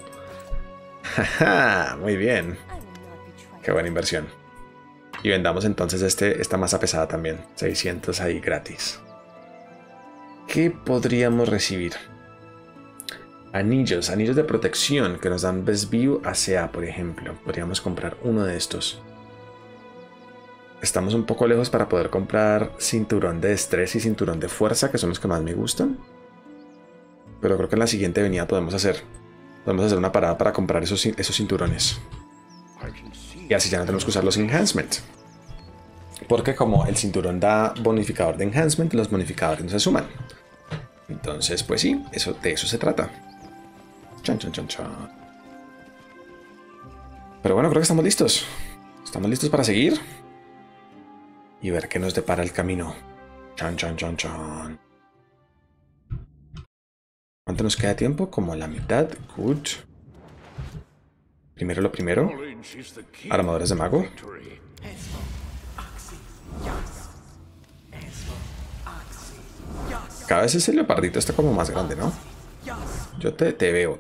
Jaja, muy bien. Qué buena inversión. Y vendamos entonces esta masa pesada también. 600 ahí gratis. ¿Qué podríamos recibir? Anillos de protección que nos dan Best View ACA, por ejemplo. Podríamos comprar uno de estos. Estamos un poco lejos para poder comprar cinturón de destreza y cinturón de fuerza, que son los que más me gustan. Pero creo que en la siguiente venida podemos hacer. Vamos a hacer una parada para comprar esos cinturones. Y así ya no tenemos que usar los enhancement. Porque como el cinturón da bonificador de enhancement, los bonificadores no se suman. Entonces, pues sí, de eso se trata. Chan, chan, chan, chan. Pero bueno, creo que estamos listos. Estamos listos para seguir. Y ver qué nos depara el camino. Chan, chan, chan, chan. ¿Cuánto nos queda de tiempo? Como la mitad. Good. Primero lo primero. Armaduras de mago. Cada vez ese leopardito está como más grande, ¿no? Yo te veo.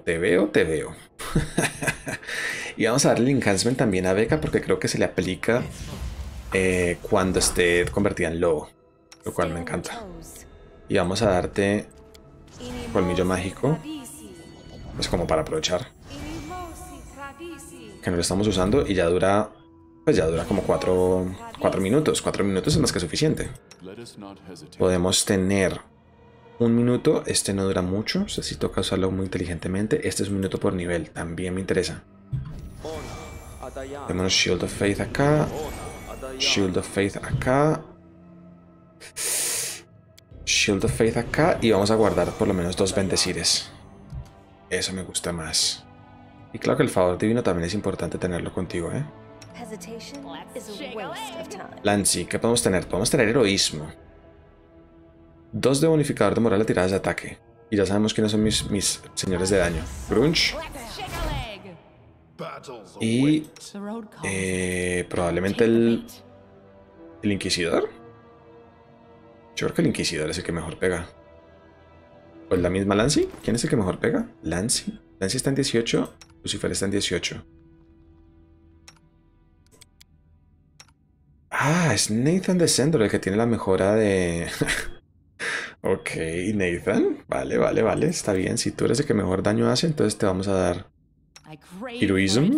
Y vamos a darle el enhancement también a Becca porque creo que se le aplica cuando esté convertida en lobo. Lo cual me encanta. Y vamos a darte colmillo mágico. Pues como para aprovechar que no lo estamos usando y ya dura. Pues ya dura como 4 minutos. 4 minutos es más que suficiente. Podemos tener 1 minuto. Este no dura mucho. Necesito usarlo muy inteligentemente. Este es 1 minuto por nivel. También me interesa. Tenemos Shield of Faith acá. Shield of Faith acá. Shield of Faith acá. Y vamos a guardar por lo menos 2 bendecires. Eso me gusta más. Y claro que el favor divino también es importante tenerlo contigo, ¿eh? Lancy, ¿qué podemos tener? Podemos tener heroísmo. 2 de bonificador de moral a tiradas de ataque. Y ya sabemos quiénes son mis señores de daño. Grunge. Y probablemente el Inquisidor. Yo creo que el Inquisidor es el que mejor pega. ¿O es la misma Lancy? ¿Quién es el que mejor pega? Lancy. Lancy está en 18. Lucifer está en 18. Ah, es Nathan Descendor el que tiene la mejora de... Ok, Nathan. Vale. Está bien. Si tú eres el que mejor daño hace, entonces te vamos a dar... Heroism.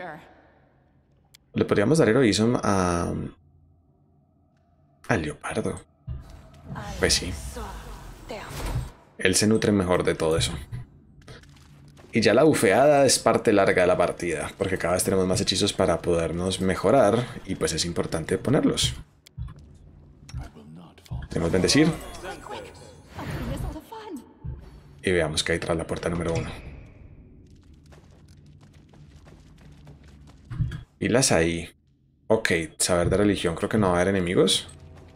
Le podríamos dar Heroism al Leopardo. Pues sí. Él se nutre mejor de todo eso. Y ya la bufeada es parte larga de la partida, porque cada vez tenemos más hechizos para podernos mejorar, y pues es importante ponerlos. Tenemos bendecir. Y veamos qué hay tras la puerta número 1. Y las ahí. Ok, saber de religión, creo que no va a haber enemigos.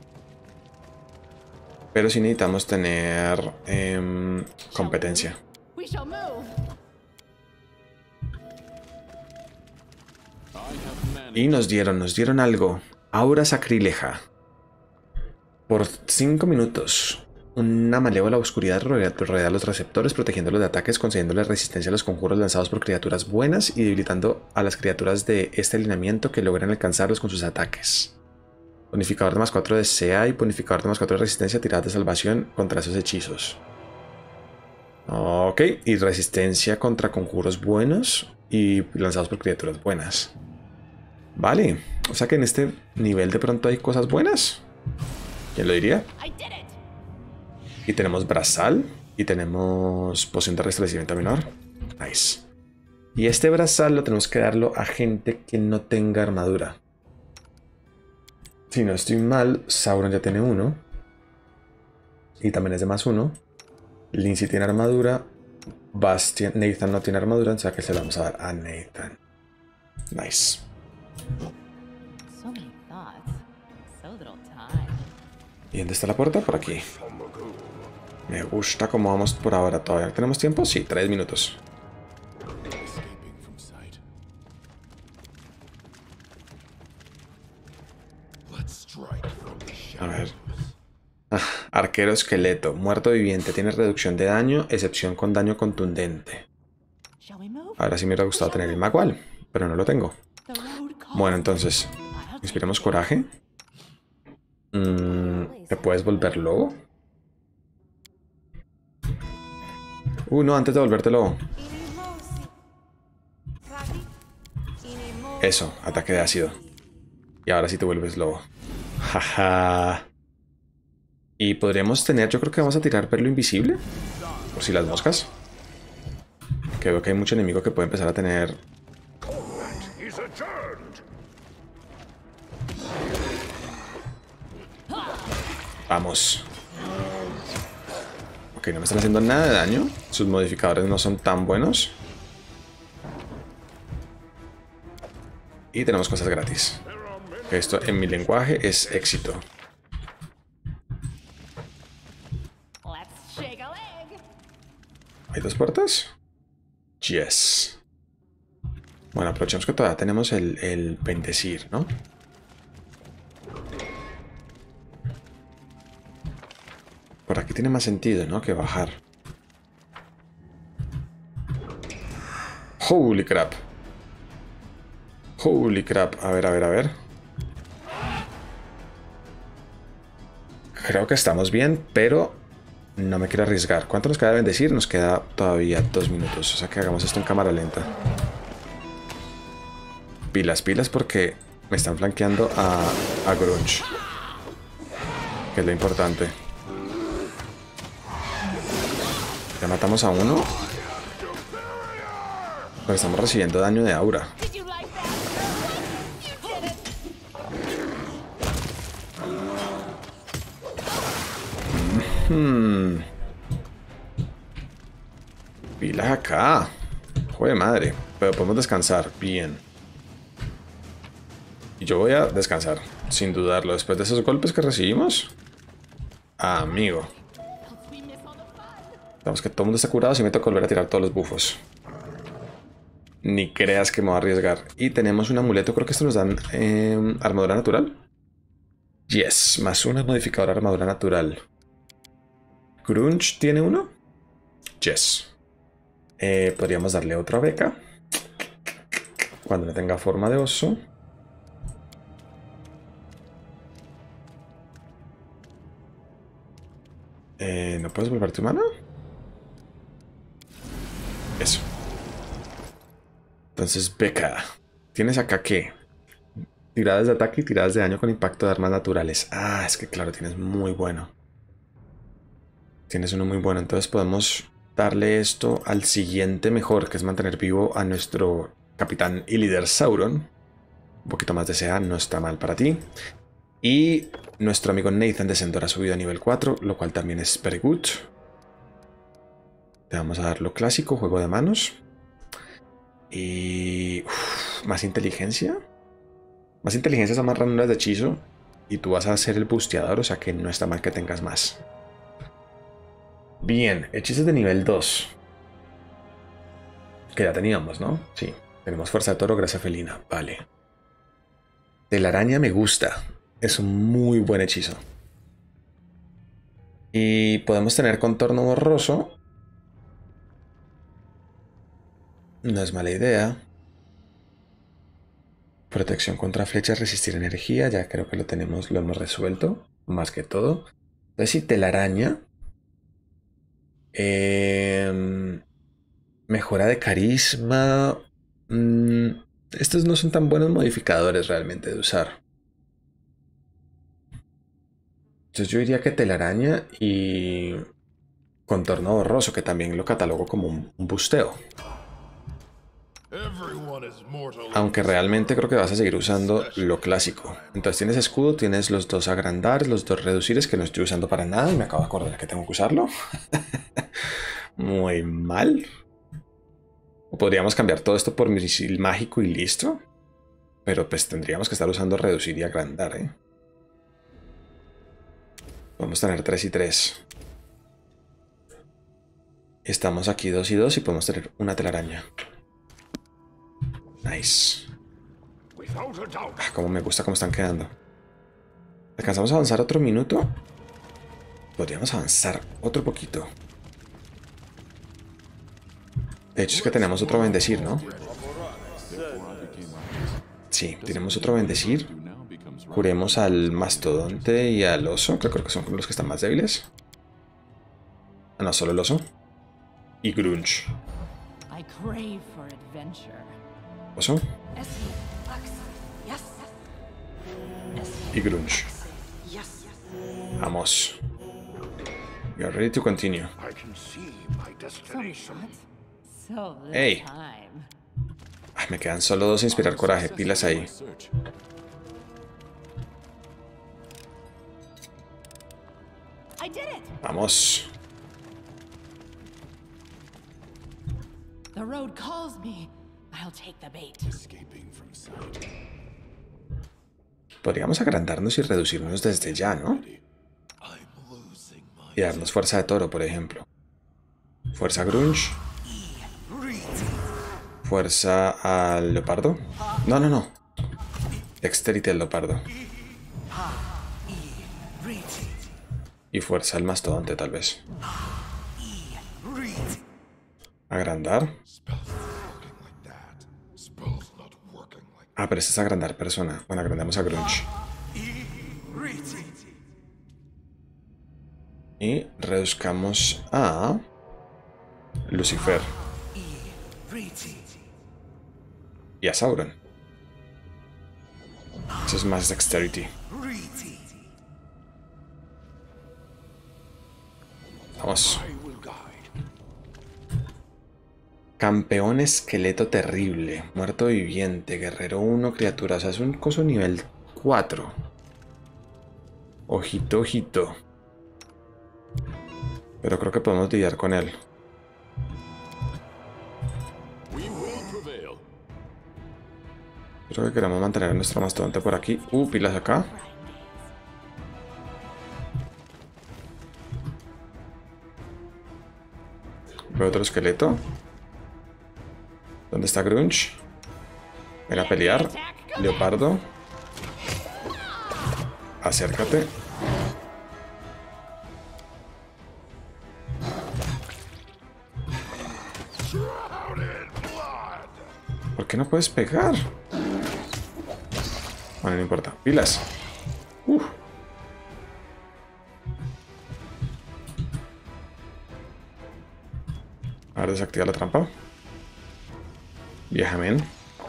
Pero sí necesitamos tener competencia. Y nos dieron algo. Aura sacrileja. Por 5 minutos. Una malévola oscuridad rodea a los receptores, protegiéndolos de ataques, concediéndoles resistencia a los conjuros lanzados por criaturas buenas y debilitando a las criaturas de este alineamiento que logran alcanzarlos con sus ataques. Bonificador de +4 de CA y bonificador de +4 de resistencia a tiradas de salvación contra esos hechizos. Ok, y resistencia contra conjuros buenos y lanzados por criaturas buenas. Vale, o sea que en este nivel de pronto hay cosas buenas. ¿Quién lo diría? Y tenemos brazal y tenemos poción de restablecimiento menor. Nice. Y este brazal lo tenemos que darlo a gente que no tenga armadura. Si no estoy mal, Sauron ya tiene 1. Y también es de +1. Lindsay tiene armadura. Nathan no tiene armadura, o sea que se la vamos a dar a Nathan. Nice. ¿Y dónde está la puerta? Por aquí. Me gusta cómo vamos por ahora. ¿Todavía tenemos tiempo? Sí, 3 minutos. A ver. Arquero esqueleto. Muerto viviente. Tiene reducción de daño, excepción con daño contundente. Ahora sí me hubiera gustado tener el magual, pero no lo tengo. Bueno, entonces. Inspiremos coraje. ¿Te puedes volver lobo? No, antes de volverte lobo. Eso, ataque de ácido. Y ahora sí te vuelves lobo. Jaja. Y podríamos tener, yo creo que vamos a tirar perlo invisible. Por si las moscas. Que veo que hay mucho enemigo que puede empezar a tener... Vamos. Ok, no me están haciendo nada de daño. Sus modificadores no son tan buenos. Y tenemos cosas gratis. Esto en mi lenguaje es éxito. ¿Hay dos puertas? Yes. Bueno, aprovechemos que todavía tenemos el bendecir, ¿no? Por aquí tiene más sentido, ¿no? Que bajar. Holy crap. Holy crap. A ver, a ver, a ver. Creo que estamos bien, pero no me quiero arriesgar. ¿Cuánto nos queda de bendecir? Nos queda todavía 2 minutos. O sea que hagamos esto en cámara lenta. Pilas, pilas, porque me están flanqueando a Grunge. Que es lo importante. Ya matamos a uno. Pero estamos recibiendo daño de aura. Pilas acá. Joder madre. Pero podemos descansar. Bien. Y yo voy a descansar. Sin dudarlo. Después de esos golpes que recibimos. Amigo. Vamos que todo el mundo está curado. Si me toca volver a tirar todos los bufos. Ni creas que me voy a arriesgar. Y tenemos un amuleto. Creo que esto nos dan armadura natural. Yes. Más una modificadora de armadura natural. Grunge tiene uno. Yes. Podríamos darle otra beca. Cuando no tenga forma de oso. ¿No puedes volverte humano? Eso. Entonces, beca. ¿Tienes acá qué? Tiradas de ataque y tiradas de daño con impacto de armas naturales. Ah, es que claro, tienes muy bueno. Tienes uno muy bueno. Entonces podemos darle esto al siguiente mejor, que es mantener vivo a nuestro capitán y líder Sauron. Un poquito más de CA no está mal para ti. Y nuestro amigo Nathan Descendor ha subido a nivel 4, lo cual también es very good. Le vamos a dar lo clásico, juego de manos. Y... más inteligencia. Más inteligencia son más ranuras de hechizo. Y tú vas a ser el busteador, o sea que no está mal que tengas más. Bien, hechizos de nivel 2. Que ya teníamos, ¿no? Sí. Tenemos fuerza de toro, gracia felina. Vale. Telaraña me gusta. Es un muy buen hechizo. Y podemos tener contorno borroso. No es mala idea. Protección contra flechas, resistir energía. Ya creo que lo tenemos, lo hemos resuelto. Más que todo. Entonces, si telaraña. Mejora de carisma. Estos no son tan buenos modificadores realmente de usar. Entonces yo diría que telaraña y contorno borroso, que también lo catalogo como un busteo. Aunque realmente creo que vas a seguir usando lo clásico. Entonces tienes escudo, tienes los dos agrandar, los dos reducires, que no estoy usando para nada y me acabo de acordar que tengo que usarlo. Muy mal. O podríamos cambiar todo esto por misil mágico y listo. Pero pues tendríamos que estar usando reducir y agrandar, ¿eh? Podemos tener 3 y 3. Estamos aquí 2 y 2 y podemos tener una telaraña. Nice. Ah, como me gusta cómo están quedando. ¿Alcanzamos a avanzar otro minuto? Podríamos avanzar otro poquito. De hecho es que tenemos otro bendecir, ¿no? Sí, tenemos otro bendecir. Curemos al mastodonte y al oso, que creo que son los que están más débiles. Ah, no, solo el oso. Y Grunge. Oso. Y Grunge. Vamos. We are ready to continue. ¡Ey! Ay, me quedan solo 2 inspirar coraje. Pilas ahí. Vamos. The road calls me. I'll take the bait. Podríamos agrandarnos y reducirnos desde ya, ¿no? Y darnos fuerza de toro, por ejemplo. Fuerza grunge. Fuerza al leopardo. No, no, no. Dexterity al leopardo. Y fuerza al mastodonte, tal vez. Agrandar. Ah, pero este es agrandar persona. Bueno, agrandamos a grunge. Y reduzcamos a Lucifer. Y a Sauron. Eso es más dexterity. Vamos. Campeón esqueleto terrible. Muerto viviente. Guerrero 1, criatura. O sea, es un coso nivel 4. Ojito, ojito. Pero creo que podemos lidiar con él. Creo que queremos mantener a nuestro mastodonte por aquí. Pilas acá. Veo otro esqueleto. ¿Dónde está Grunge? Ven a pelear. Leopardo. Acércate. ¿Por qué no puedes pegar? Bueno, no importa. Pilas. A ver, desactiva la trampa. Vieja men.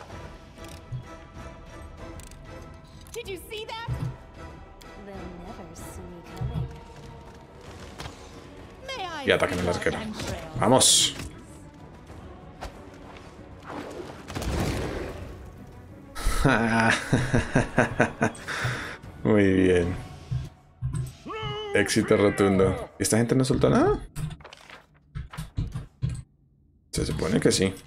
Y ataquen al arquero. ¡Vamos! Muy bien. Éxito rotundo. ¿Esta gente no soltó nada? Se supone que sí.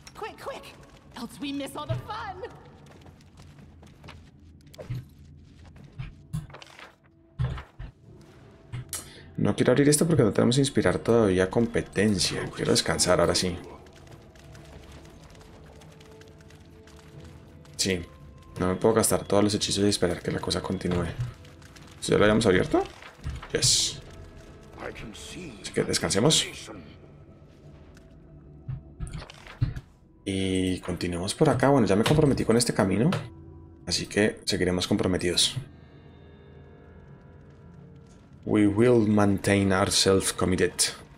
No quiero abrir esto porque no tenemos que inspirar todavía competencia. Quiero descansar ahora sí. Sí. No me puedo gastar todos los hechizos y esperar que la cosa continúe. ¿Ya lo habíamos abierto? Yes. Así que descansemos. Y continuemos por acá. Bueno, ya me comprometí con este camino. Así que seguiremos comprometidos. We will maintain ourselves committed.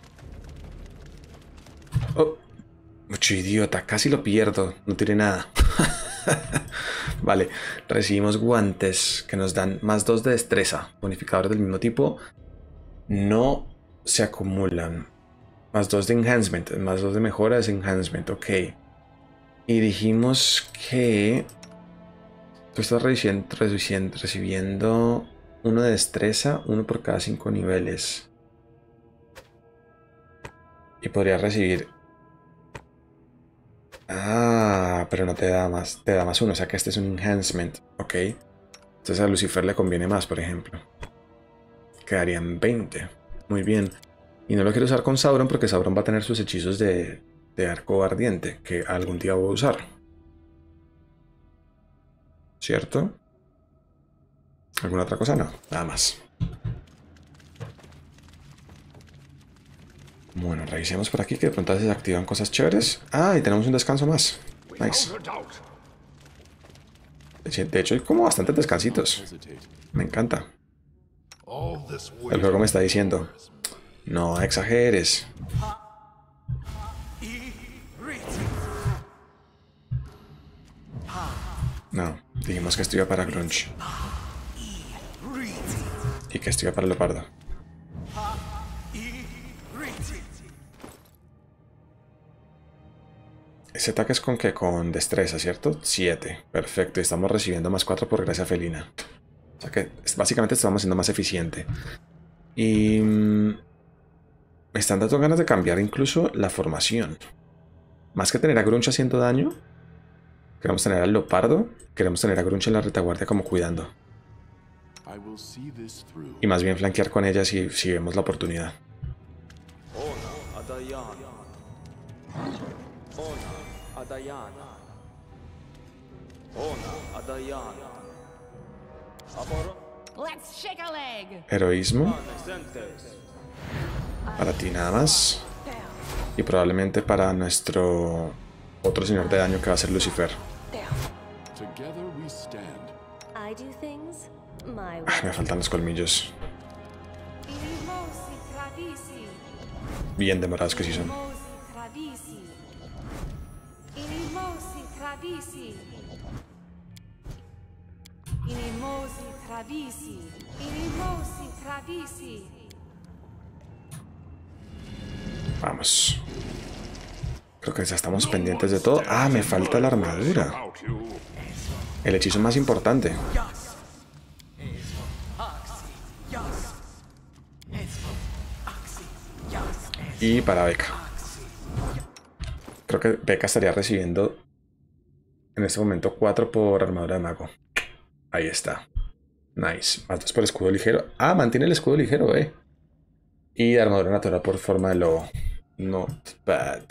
Oh, mucho idiota, casi lo pierdo. No tiré nada. Vale, recibimos guantes que nos dan más 2 de destreza. Bonificadores del mismo tipo no se acumulan. Más 2 de enhancement, más 2 de mejora es enhancement, ok. Y dijimos que tú estás recibiendo 1 de destreza, 1 por cada 5 niveles. Y podrías recibir... Ah, pero no te da más. Te da más 1, o sea que este es un enhancement. Ok. Entonces a Lucifer le conviene más, por ejemplo. Quedarían 20. Muy bien. Y no lo quiero usar con Sauron porque Sauron va a tener sus hechizos de arco ardiente, que algún día voy a usar. ¿Cierto? ¿Alguna otra cosa? No, nada más. Bueno, revisemos por aquí que de pronto se activan cosas chéveres. Ah, y tenemos un descanso más. Nice. De hecho, hay como bastantes descansitos. Me encanta. El juego me está diciendo: no exageres. No, dijimos que esto iba para Grunge. Y que esto iba para Leopardo. Ese ataque es con qué? Con destreza, ¿cierto? 7. Perfecto. Y estamos recibiendo más 4 por gracia felina. O sea que básicamente estamos siendo más eficiente. Y... me están dando ganas de cambiar incluso la formación. Más que tener a Grunch haciendo daño, queremos tener al Leopardo, queremos tener a Grunch en la retaguardia como cuidando. Y más bien flanquear con ella si vemos la oportunidad. Let's shake a leg. Heroísmo. Para ti nada más. Y probablemente para nuestro otro señor de daño que va a ser Lucifer. Me faltan los colmillos. Bien demorados que sí son. Vamos. Creo que ya estamos pendientes de todo. Ah, me falta la armadura. El hechizo más importante. Y para Becca. Creo que Becca estaría recibiendo en este momento 4 por armadura de mago. Ahí está. Nice. Más 2 por escudo ligero. Ah, mantiene el escudo ligero, Y armadura natural por forma de lobo. Not bad.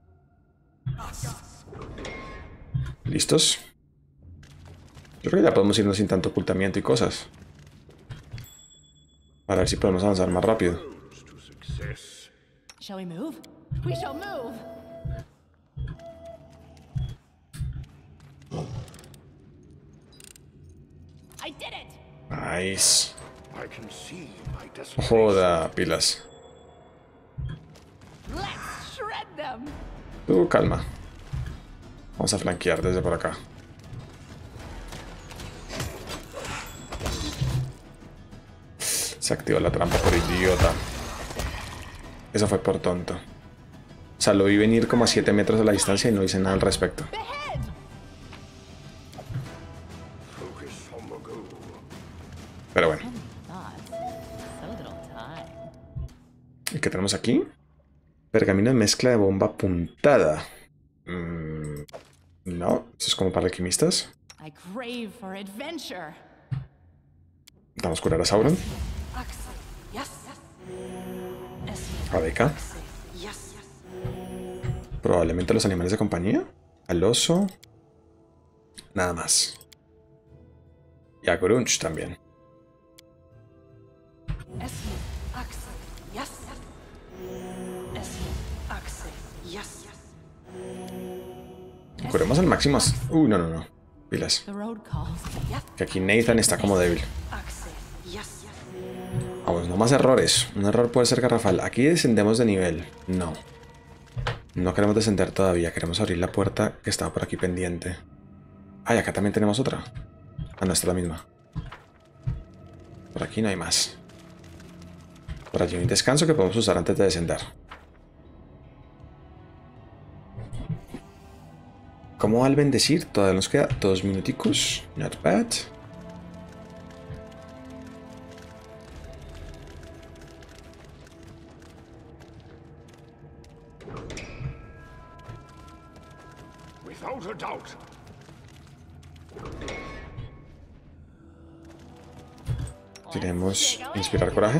¿Listos? Yo creo que ya podemos irnos sin tanto ocultamiento y cosas. Para ver si podemos avanzar más rápido. Shall we move? We shall move. I did it. Nice. Joda, pilas. Let's shred them. Calma. Vamos a flanquear desde por acá. Se activó la trampa por idiota. Eso fue por tonto. O sea, lo vi venir como a 7 metros a la distancia y no hice nada al respecto. Pero bueno. ¿Y qué tenemos aquí? Pergamino de mezcla de bomba apuntada. No, eso es como para alquimistas. Vamos a curar a Sauron. A Becca. Probablemente los animales de compañía. Al oso. Nada más. Y a Grunch también. Curemos al máximo. No. Pilas. Que aquí Nathan está como débil. Vamos, no más errores. Un error puede ser garrafal. Aquí descendemos de nivel. No. No queremos descender todavía. Queremos abrir la puerta que estaba por aquí pendiente. Ay, acá también tenemos otra. Ah, no, esta es la misma. Por aquí no hay más. Por allí hay un descanso que podemos usar antes de descender. ¿Cómo va el bendecir? Todavía nos queda 2 minuticos. Not bad. Tenemos inspirar coraje.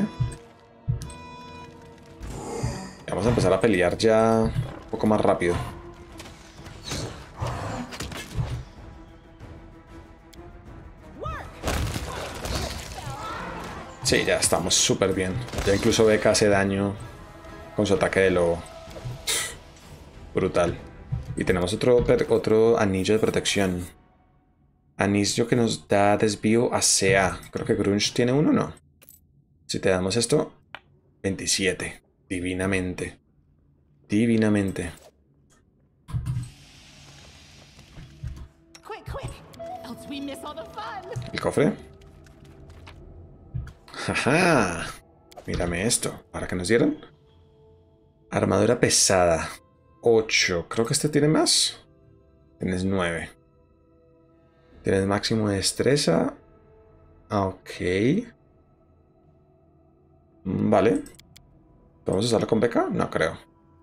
Vamos a empezar a pelear ya un poco más rápido. Sí, ya estamos súper bien. Ya incluso Becca hace daño con su ataque de lobo. Brutal. Y tenemos otro anillo de protección. Anillo que nos da desvío a CA. Creo que Grunch tiene uno, ¿no? Si te damos esto, 27. Divinamente. Divinamente. El cofre. Jaja. Mírame esto. ¿Para qué nos dieron? Armadura pesada. 8. Creo que este tiene más. Tienes 9. Tienes máximo de destreza. Ok. Vale. ¿Podemos usarlo con beca? No creo.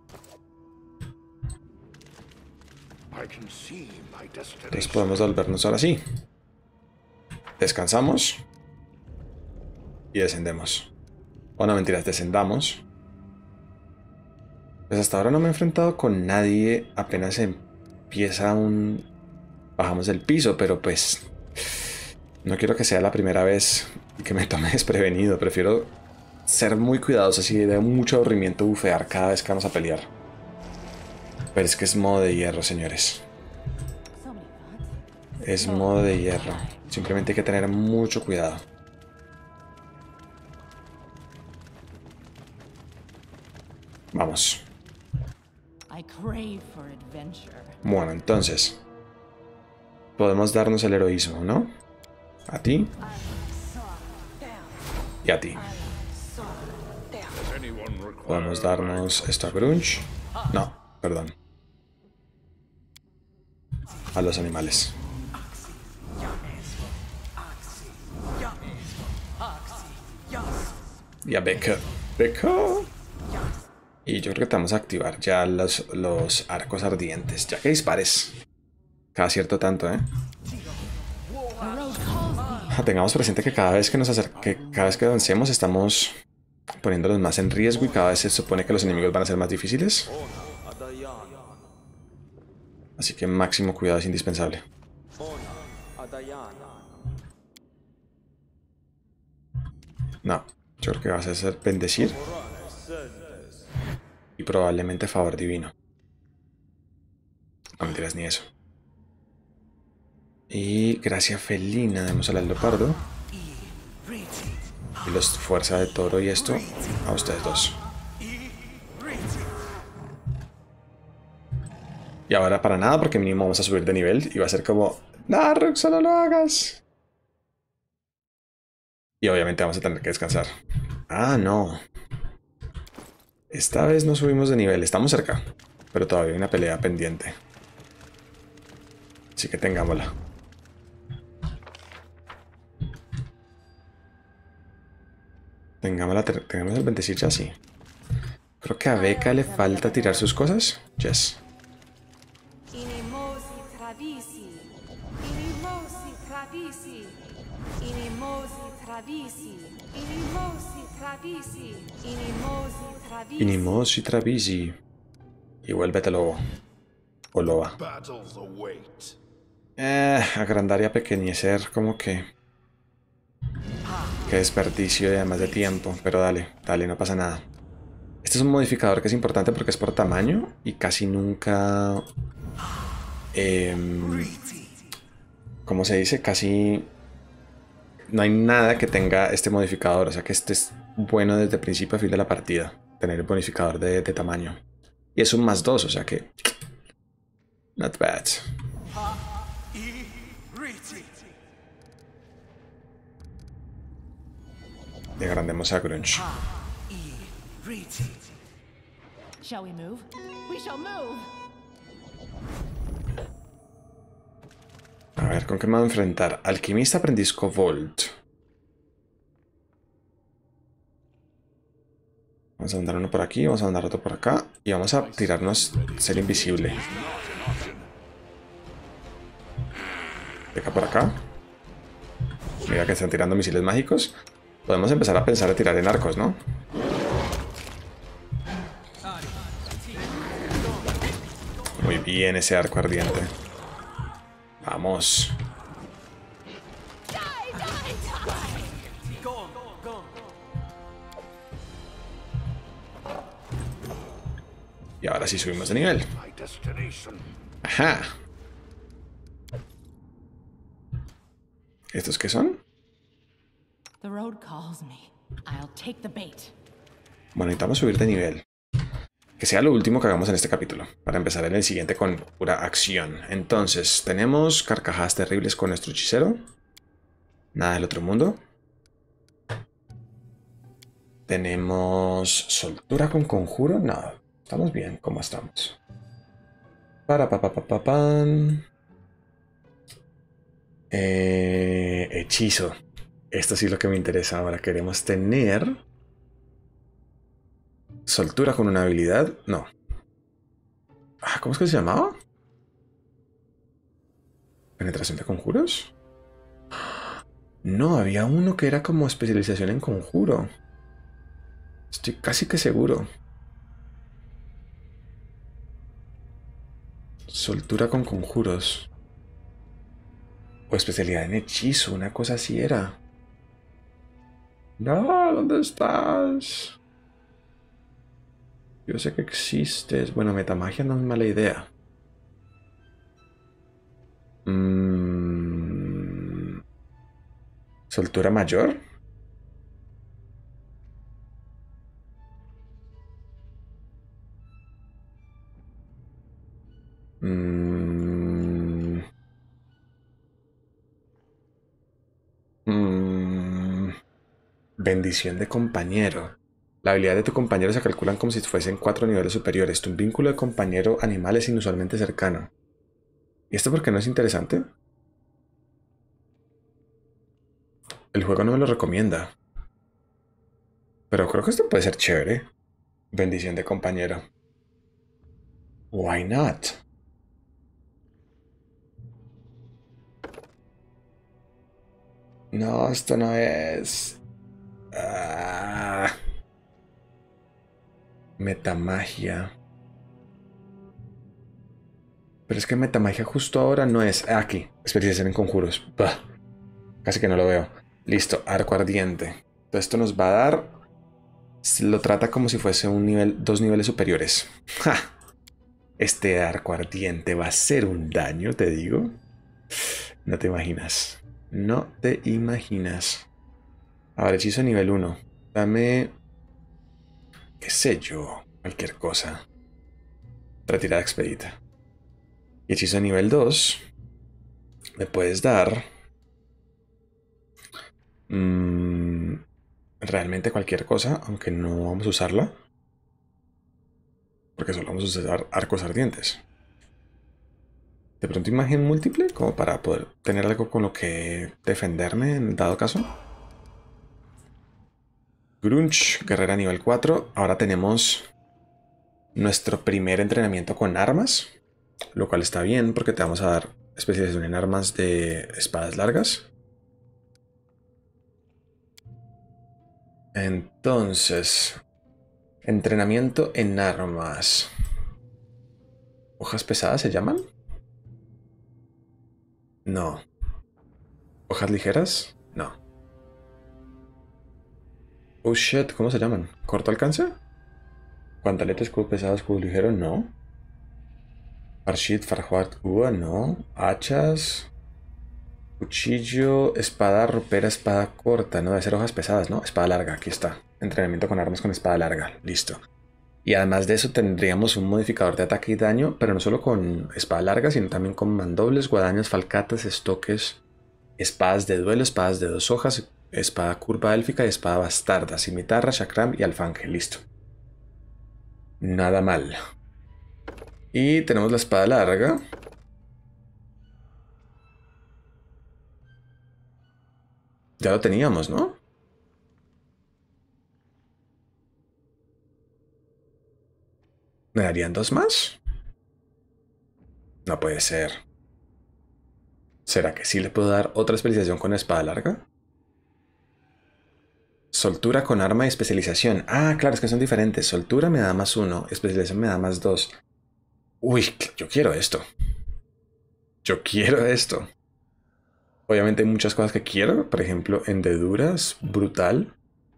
Entonces podemos volvernos ahora sí. Descansamos. Y descendemos. O no, mentiras, descendamos. Pues hasta ahora no me he enfrentado con nadie. Apenas empieza un... Bajamos del piso, pero pues... No quiero que sea la primera vez que me tome desprevenido. Prefiero ser muy cuidadoso, así de mucho aburrimiento bufear cada vez que vamos a pelear. Pero es que es modo de hierro, señores. Es modo de hierro. Simplemente hay que tener mucho cuidado. Vamos. Bueno, entonces podemos darnos el heroísmo, ¿no? A ti. Y a ti. Podemos darnos esto a Grunge. No, perdón. A los animales. Y a Becca. Becca. Y yo creo que te vamos a activar ya los arcos ardientes. Ya que dispares. Cada cierto tanto, ¿eh? Tengamos presente que cada vez que cada vez que avancemos estamos poniéndolos más en riesgo y cada vez se supone que los enemigos van a ser más difíciles. Así que máximo cuidado es indispensable. No, yo creo que vas a ser bendecir. Y probablemente favor divino. No mentiras ni eso. Y gracia felina, demos al leopardo. Y los fuerza de toro y esto a ustedes dos. Y ahora para nada, porque mínimo vamos a subir de nivel. Y va a ser como... ¡No, Rux, no lo hagas! Y obviamente vamos a tener que descansar. Ah, no. Esta vez no subimos de nivel. Estamos cerca. Pero todavía hay una pelea pendiente. Así que tengámosla. Tenemos el bendecir ya, sí. Creo que a Becca le falta tirar sus cosas. Yes. Inimosi travisi. Y vuélvete lobo. O loba. Agrandar y apequeñecer, como que... Qué desperdicio y además de tiempo. Pero dale, dale, no pasa nada. Este es un modificador que es importante porque es por tamaño. Y casi nunca... ¿cómo se dice? Casi... No hay nada que tenga este modificador. O sea que este es bueno desde principio a fin de la partida. Tener el bonificador de tamaño. Y es un +2, o sea que... Not bad. Y agrandemos a Grunge. Shall we move? We shall move. A ver, ¿con qué me voy a enfrentar? Alquimista, aprendiz, Kobold. Vamos a mandar uno por aquí, vamos a mandar otro por acá. Y vamos a tirarnos ser invisible. De acá por acá. Mira que están tirando misiles mágicos. Podemos empezar a pensar a tirar en arcos, ¿no? Muy bien ese arco ardiente. Vamos. Y ahora sí subimos de nivel. Ajá. ¿Estos qué son? Bueno, necesitamos subir de nivel. Que sea lo último que hagamos en este capítulo. Para empezar en el siguiente con pura acción. Entonces, tenemos carcajadas terribles con nuestro hechicero. Nada del otro mundo. Tenemos soltura con conjuro. No, estamos bien como estamos. Para pa pa pa pa pan. Hechizo. Esto sí es lo que me interesa ahora. Queremos tener soltura con una habilidad. No. ¿Cómo es que se llamaba? ¿Penetración de conjuros? No, había uno que era como especialización en conjuro. Estoy casi que seguro. Soltura con conjuros. O especialidad en hechizo, una cosa así era. No, ¿dónde estás? Yo sé que existes. Bueno, metamagia no es mala idea. ¿Soltura mayor? Bendición de compañero. La habilidad de tu compañero se calculan como si fuesen 4 niveles superiores. Tu vínculo de compañero animal es inusualmente cercano. ¿Y esto por qué no es interesante? El juego no me lo recomienda. Pero creo que esto puede ser chévere. Bendición de compañero. Why not? No, esto no es. Metamagia. Pero es que metamagia justo ahora no es. Aquí, especialización en conjuros. Bah, casi que no lo veo. Listo, arco ardiente. Entonces esto nos va a dar. Lo trata como si fuese un nivel, 2 niveles superiores. ¡Ja! Este arco ardiente va a ser un daño, te digo. No te imaginas. No te imaginas. Ahora, hechizo nivel 1. Dame. ¿Qué sé yo? Cualquier cosa. Retirada expedita. Y hechizo nivel 2. Me puedes dar. Realmente cualquier cosa, aunque no vamos a usarla. Porque solo vamos a usar arcos ardientes. De pronto imagen múltiple, como para poder tener algo con lo que defenderme en dado caso. Grunge, guerrera nivel 4. Ahora tenemos nuestro primer entrenamiento con armas. Lo cual está bien porque te vamos a dar especialización en armas de espadas largas. Entonces, entrenamiento en armas. ¿Hojas pesadas se llaman? No. ¿Hojas ligeras? No. Oh shit, ¿cómo se llaman? ¿Corto alcance? ¿Guantelete, escudo pesado, escudo ligero? No. Farshid, Farhuat, Ua, no. Hachas. Cuchillo, espada ropera, espada corta. No debe ser hojas pesadas, ¿no? Espada larga, aquí está. Entrenamiento con armas con espada larga. Listo. Y además de eso tendríamos un modificador de ataque y daño, pero no solo con espada larga, sino también con mandobles, guadañas, falcatas, estoques, espadas de duelo, espadas de 2 hojas, espada curva élfica y espada bastarda, cimitarra, chakram y alfanje. Listo. Nada mal. Y tenemos la espada larga. Ya lo teníamos, ¿no? ¿Me darían 2 más? No puede ser. ¿Será que sí le puedo dar otra especialización con espada larga? Soltura con arma y especialización. Ah, claro, es que son diferentes. Soltura me da +1, especialización me da +2. Uy, yo quiero esto. Yo quiero esto. Obviamente hay muchas cosas que quiero. Por ejemplo, hendeduras, brutal.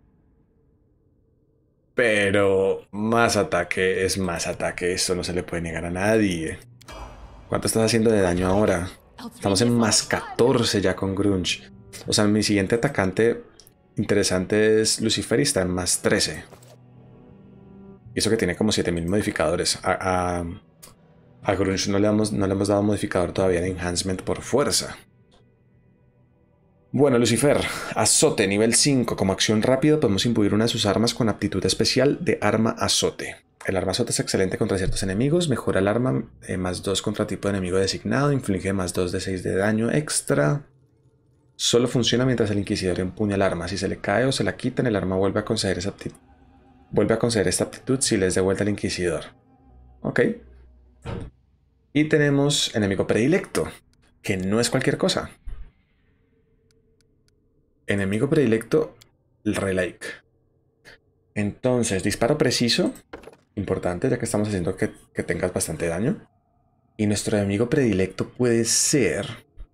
Pero más ataque es más ataque. Eso no se le puede negar a nadie. ¿Cuánto estás haciendo de daño ahora? Estamos en +14 ya con Grunge. O sea, mi siguiente atacante interesante es Lucifer y está en +13. Y eso que tiene como 7000 modificadores. A Grunge no le hemos dado modificador todavía de enhancement por fuerza. Bueno, Lucifer, azote nivel 5. Como acción rápida podemos imbuir una de sus armas con aptitud especial de arma azote. El arma sota es excelente contra ciertos enemigos. Mejora el arma más 2 contra tipo de enemigo designado. Inflige más 2 de 6 de daño extra. Solo funciona mientras el inquisidor empuña el arma. Si se le cae o se la quitan, el arma vuelve a conceder esta aptitud si le es devuelta al inquisidor. Ok. Y tenemos enemigo predilecto, que no es cualquier cosa. Enemigo predilecto, el Relike. Entonces, disparo preciso. Importante, ya que estamos haciendo que tengas bastante daño. Y nuestro enemigo predilecto puede ser...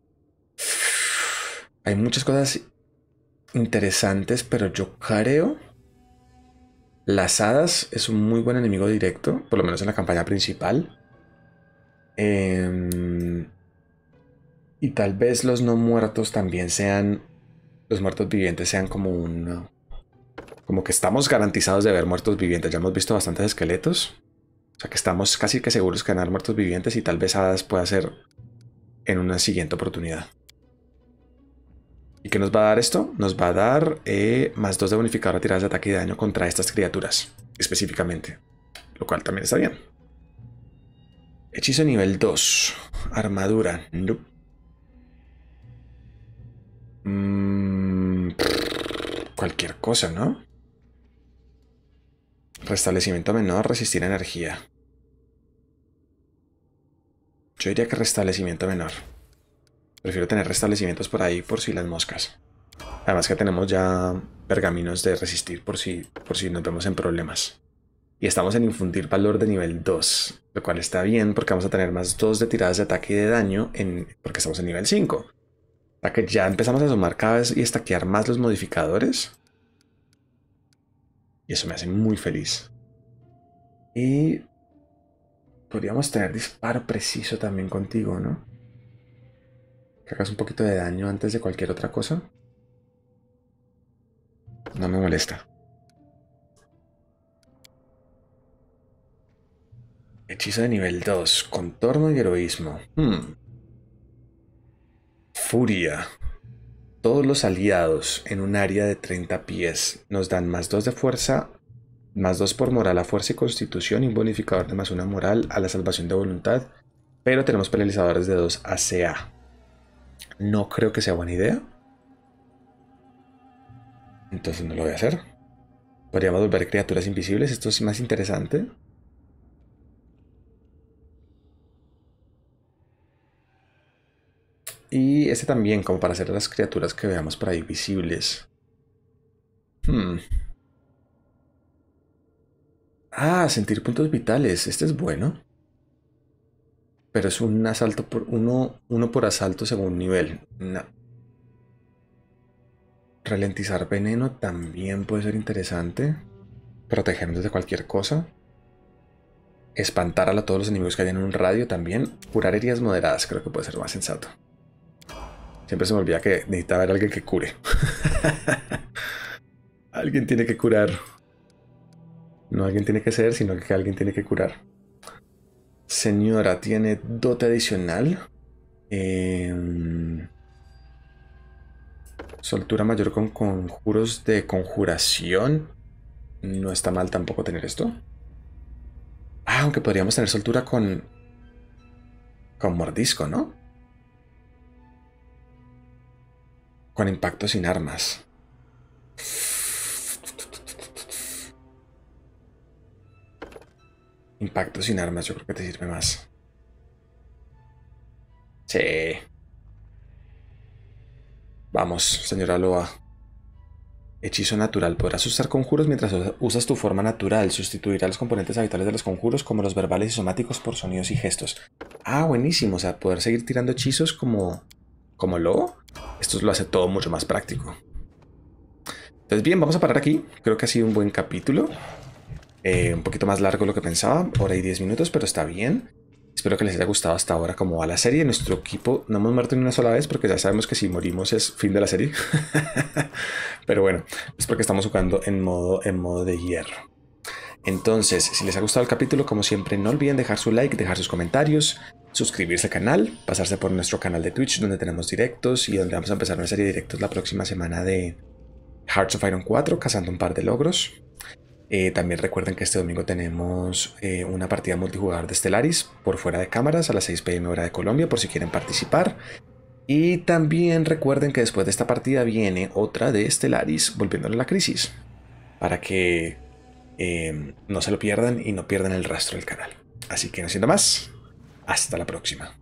Hay muchas cosas interesantes, pero yo creo... Las hadas es un muy buen enemigo directo, por lo menos en la campaña principal. Y tal vez los no muertos también sean... Los muertos vivientes sean como un... Como que estamos garantizados de ver muertos vivientes. Ya hemos visto bastantes esqueletos. O sea que estamos casi que seguros de ganar muertos vivientes y tal vez hadas pueda ser en una siguiente oportunidad. ¿Y qué nos va a dar esto? Nos va a dar más 2 de bonificador a tiradas de ataque y daño contra estas criaturas, específicamente. Lo cual también está bien. Hechizo nivel 2. Armadura. Nope. Cualquier cosa, ¿no? Restablecimiento menor, resistir energía. Yo diría que restablecimiento menor. Prefiero tener restablecimientos por ahí por si las moscas. Además que tenemos ya pergaminos de resistir por si nos vemos en problemas. Y estamos en infundir valor de nivel 2. Lo cual está bien porque vamos a tener más 2 de tiradas de ataque y de daño porque estamos en nivel 5. O sea que ya empezamos a sumar cada vez y stackear más los modificadores. Y eso me hace muy feliz. Y podríamos tener disparo preciso también contigo, ¿no? Que hagas un poquito de daño antes de cualquier otra cosa. No me molesta. Hechizo de nivel 2. Contorno y heroísmo. Furia. Todos los aliados en un área de 30 pies nos dan más 2 de fuerza, más 2 por moral a fuerza y constitución y un bonificador de más 1 moral a la salvación de voluntad, pero tenemos penalizadores de 2 a CA. No creo que sea buena idea. Entonces no lo voy a hacer. Podríamos volver criaturas invisibles, esto es más interesante. Y este también, como para hacer las criaturas que veamos por ahí visibles. Ah, sentir puntos vitales. Este es bueno. Pero es un asalto por uno por asalto según nivel. No. Ralentizar veneno también puede ser interesante. Protegernos de cualquier cosa. Espantar a todos los enemigos que hay en un radio también. Curar heridas moderadas creo que puede ser más sensato. Siempre se me olvida que necesita haber alguien que cure. Alguien tiene que curar. No alguien tiene que ser, sino que alguien tiene que curar. Señora, tiene dote adicional. Soltura mayor con conjuros de conjuración. No está mal tampoco tener esto. Ah, aunque podríamos tener soltura con mordisco, ¿no? Con impacto sin armas. Impacto sin armas, yo creo que te sirve más. Sí. Vamos, señora Loa. Hechizo natural. Podrás usar conjuros mientras usas tu forma natural. Sustituirá los componentes habituales de los conjuros, como los verbales y somáticos, por sonidos y gestos. Ah, buenísimo. O sea, poder seguir tirando hechizos como Lobo. Esto lo hace todo mucho más práctico. Entonces, bien, vamos a parar aquí. Creo que ha sido un buen capítulo. Un poquito más largo de lo que pensaba. Hora y 10 minutos, pero está bien. Espero que les haya gustado hasta ahora cómo va la serie. Nuestro equipo no hemos muerto ni una sola vez porque ya sabemos que si morimos es fin de la serie. Pero bueno, es porque estamos jugando en modo de hierro. Entonces, si les ha gustado el capítulo, como siempre, no olviden dejar su like, dejar sus comentarios, suscribirse al canal, pasarse por nuestro canal de Twitch donde tenemos directos y donde vamos a empezar una serie de directos la próxima semana de Hearts of Iron 4, cazando un par de logros. También recuerden que este domingo tenemos una partida multijugador de Stellaris por fuera de cámaras a las 6 p.m. hora de Colombia, por si quieren participar. Y también recuerden que después de esta partida viene otra de Stellaris volviéndole a la crisis, para que no se lo pierdan y no pierdan el rastro del canal. Así que no siendo más, hasta la próxima.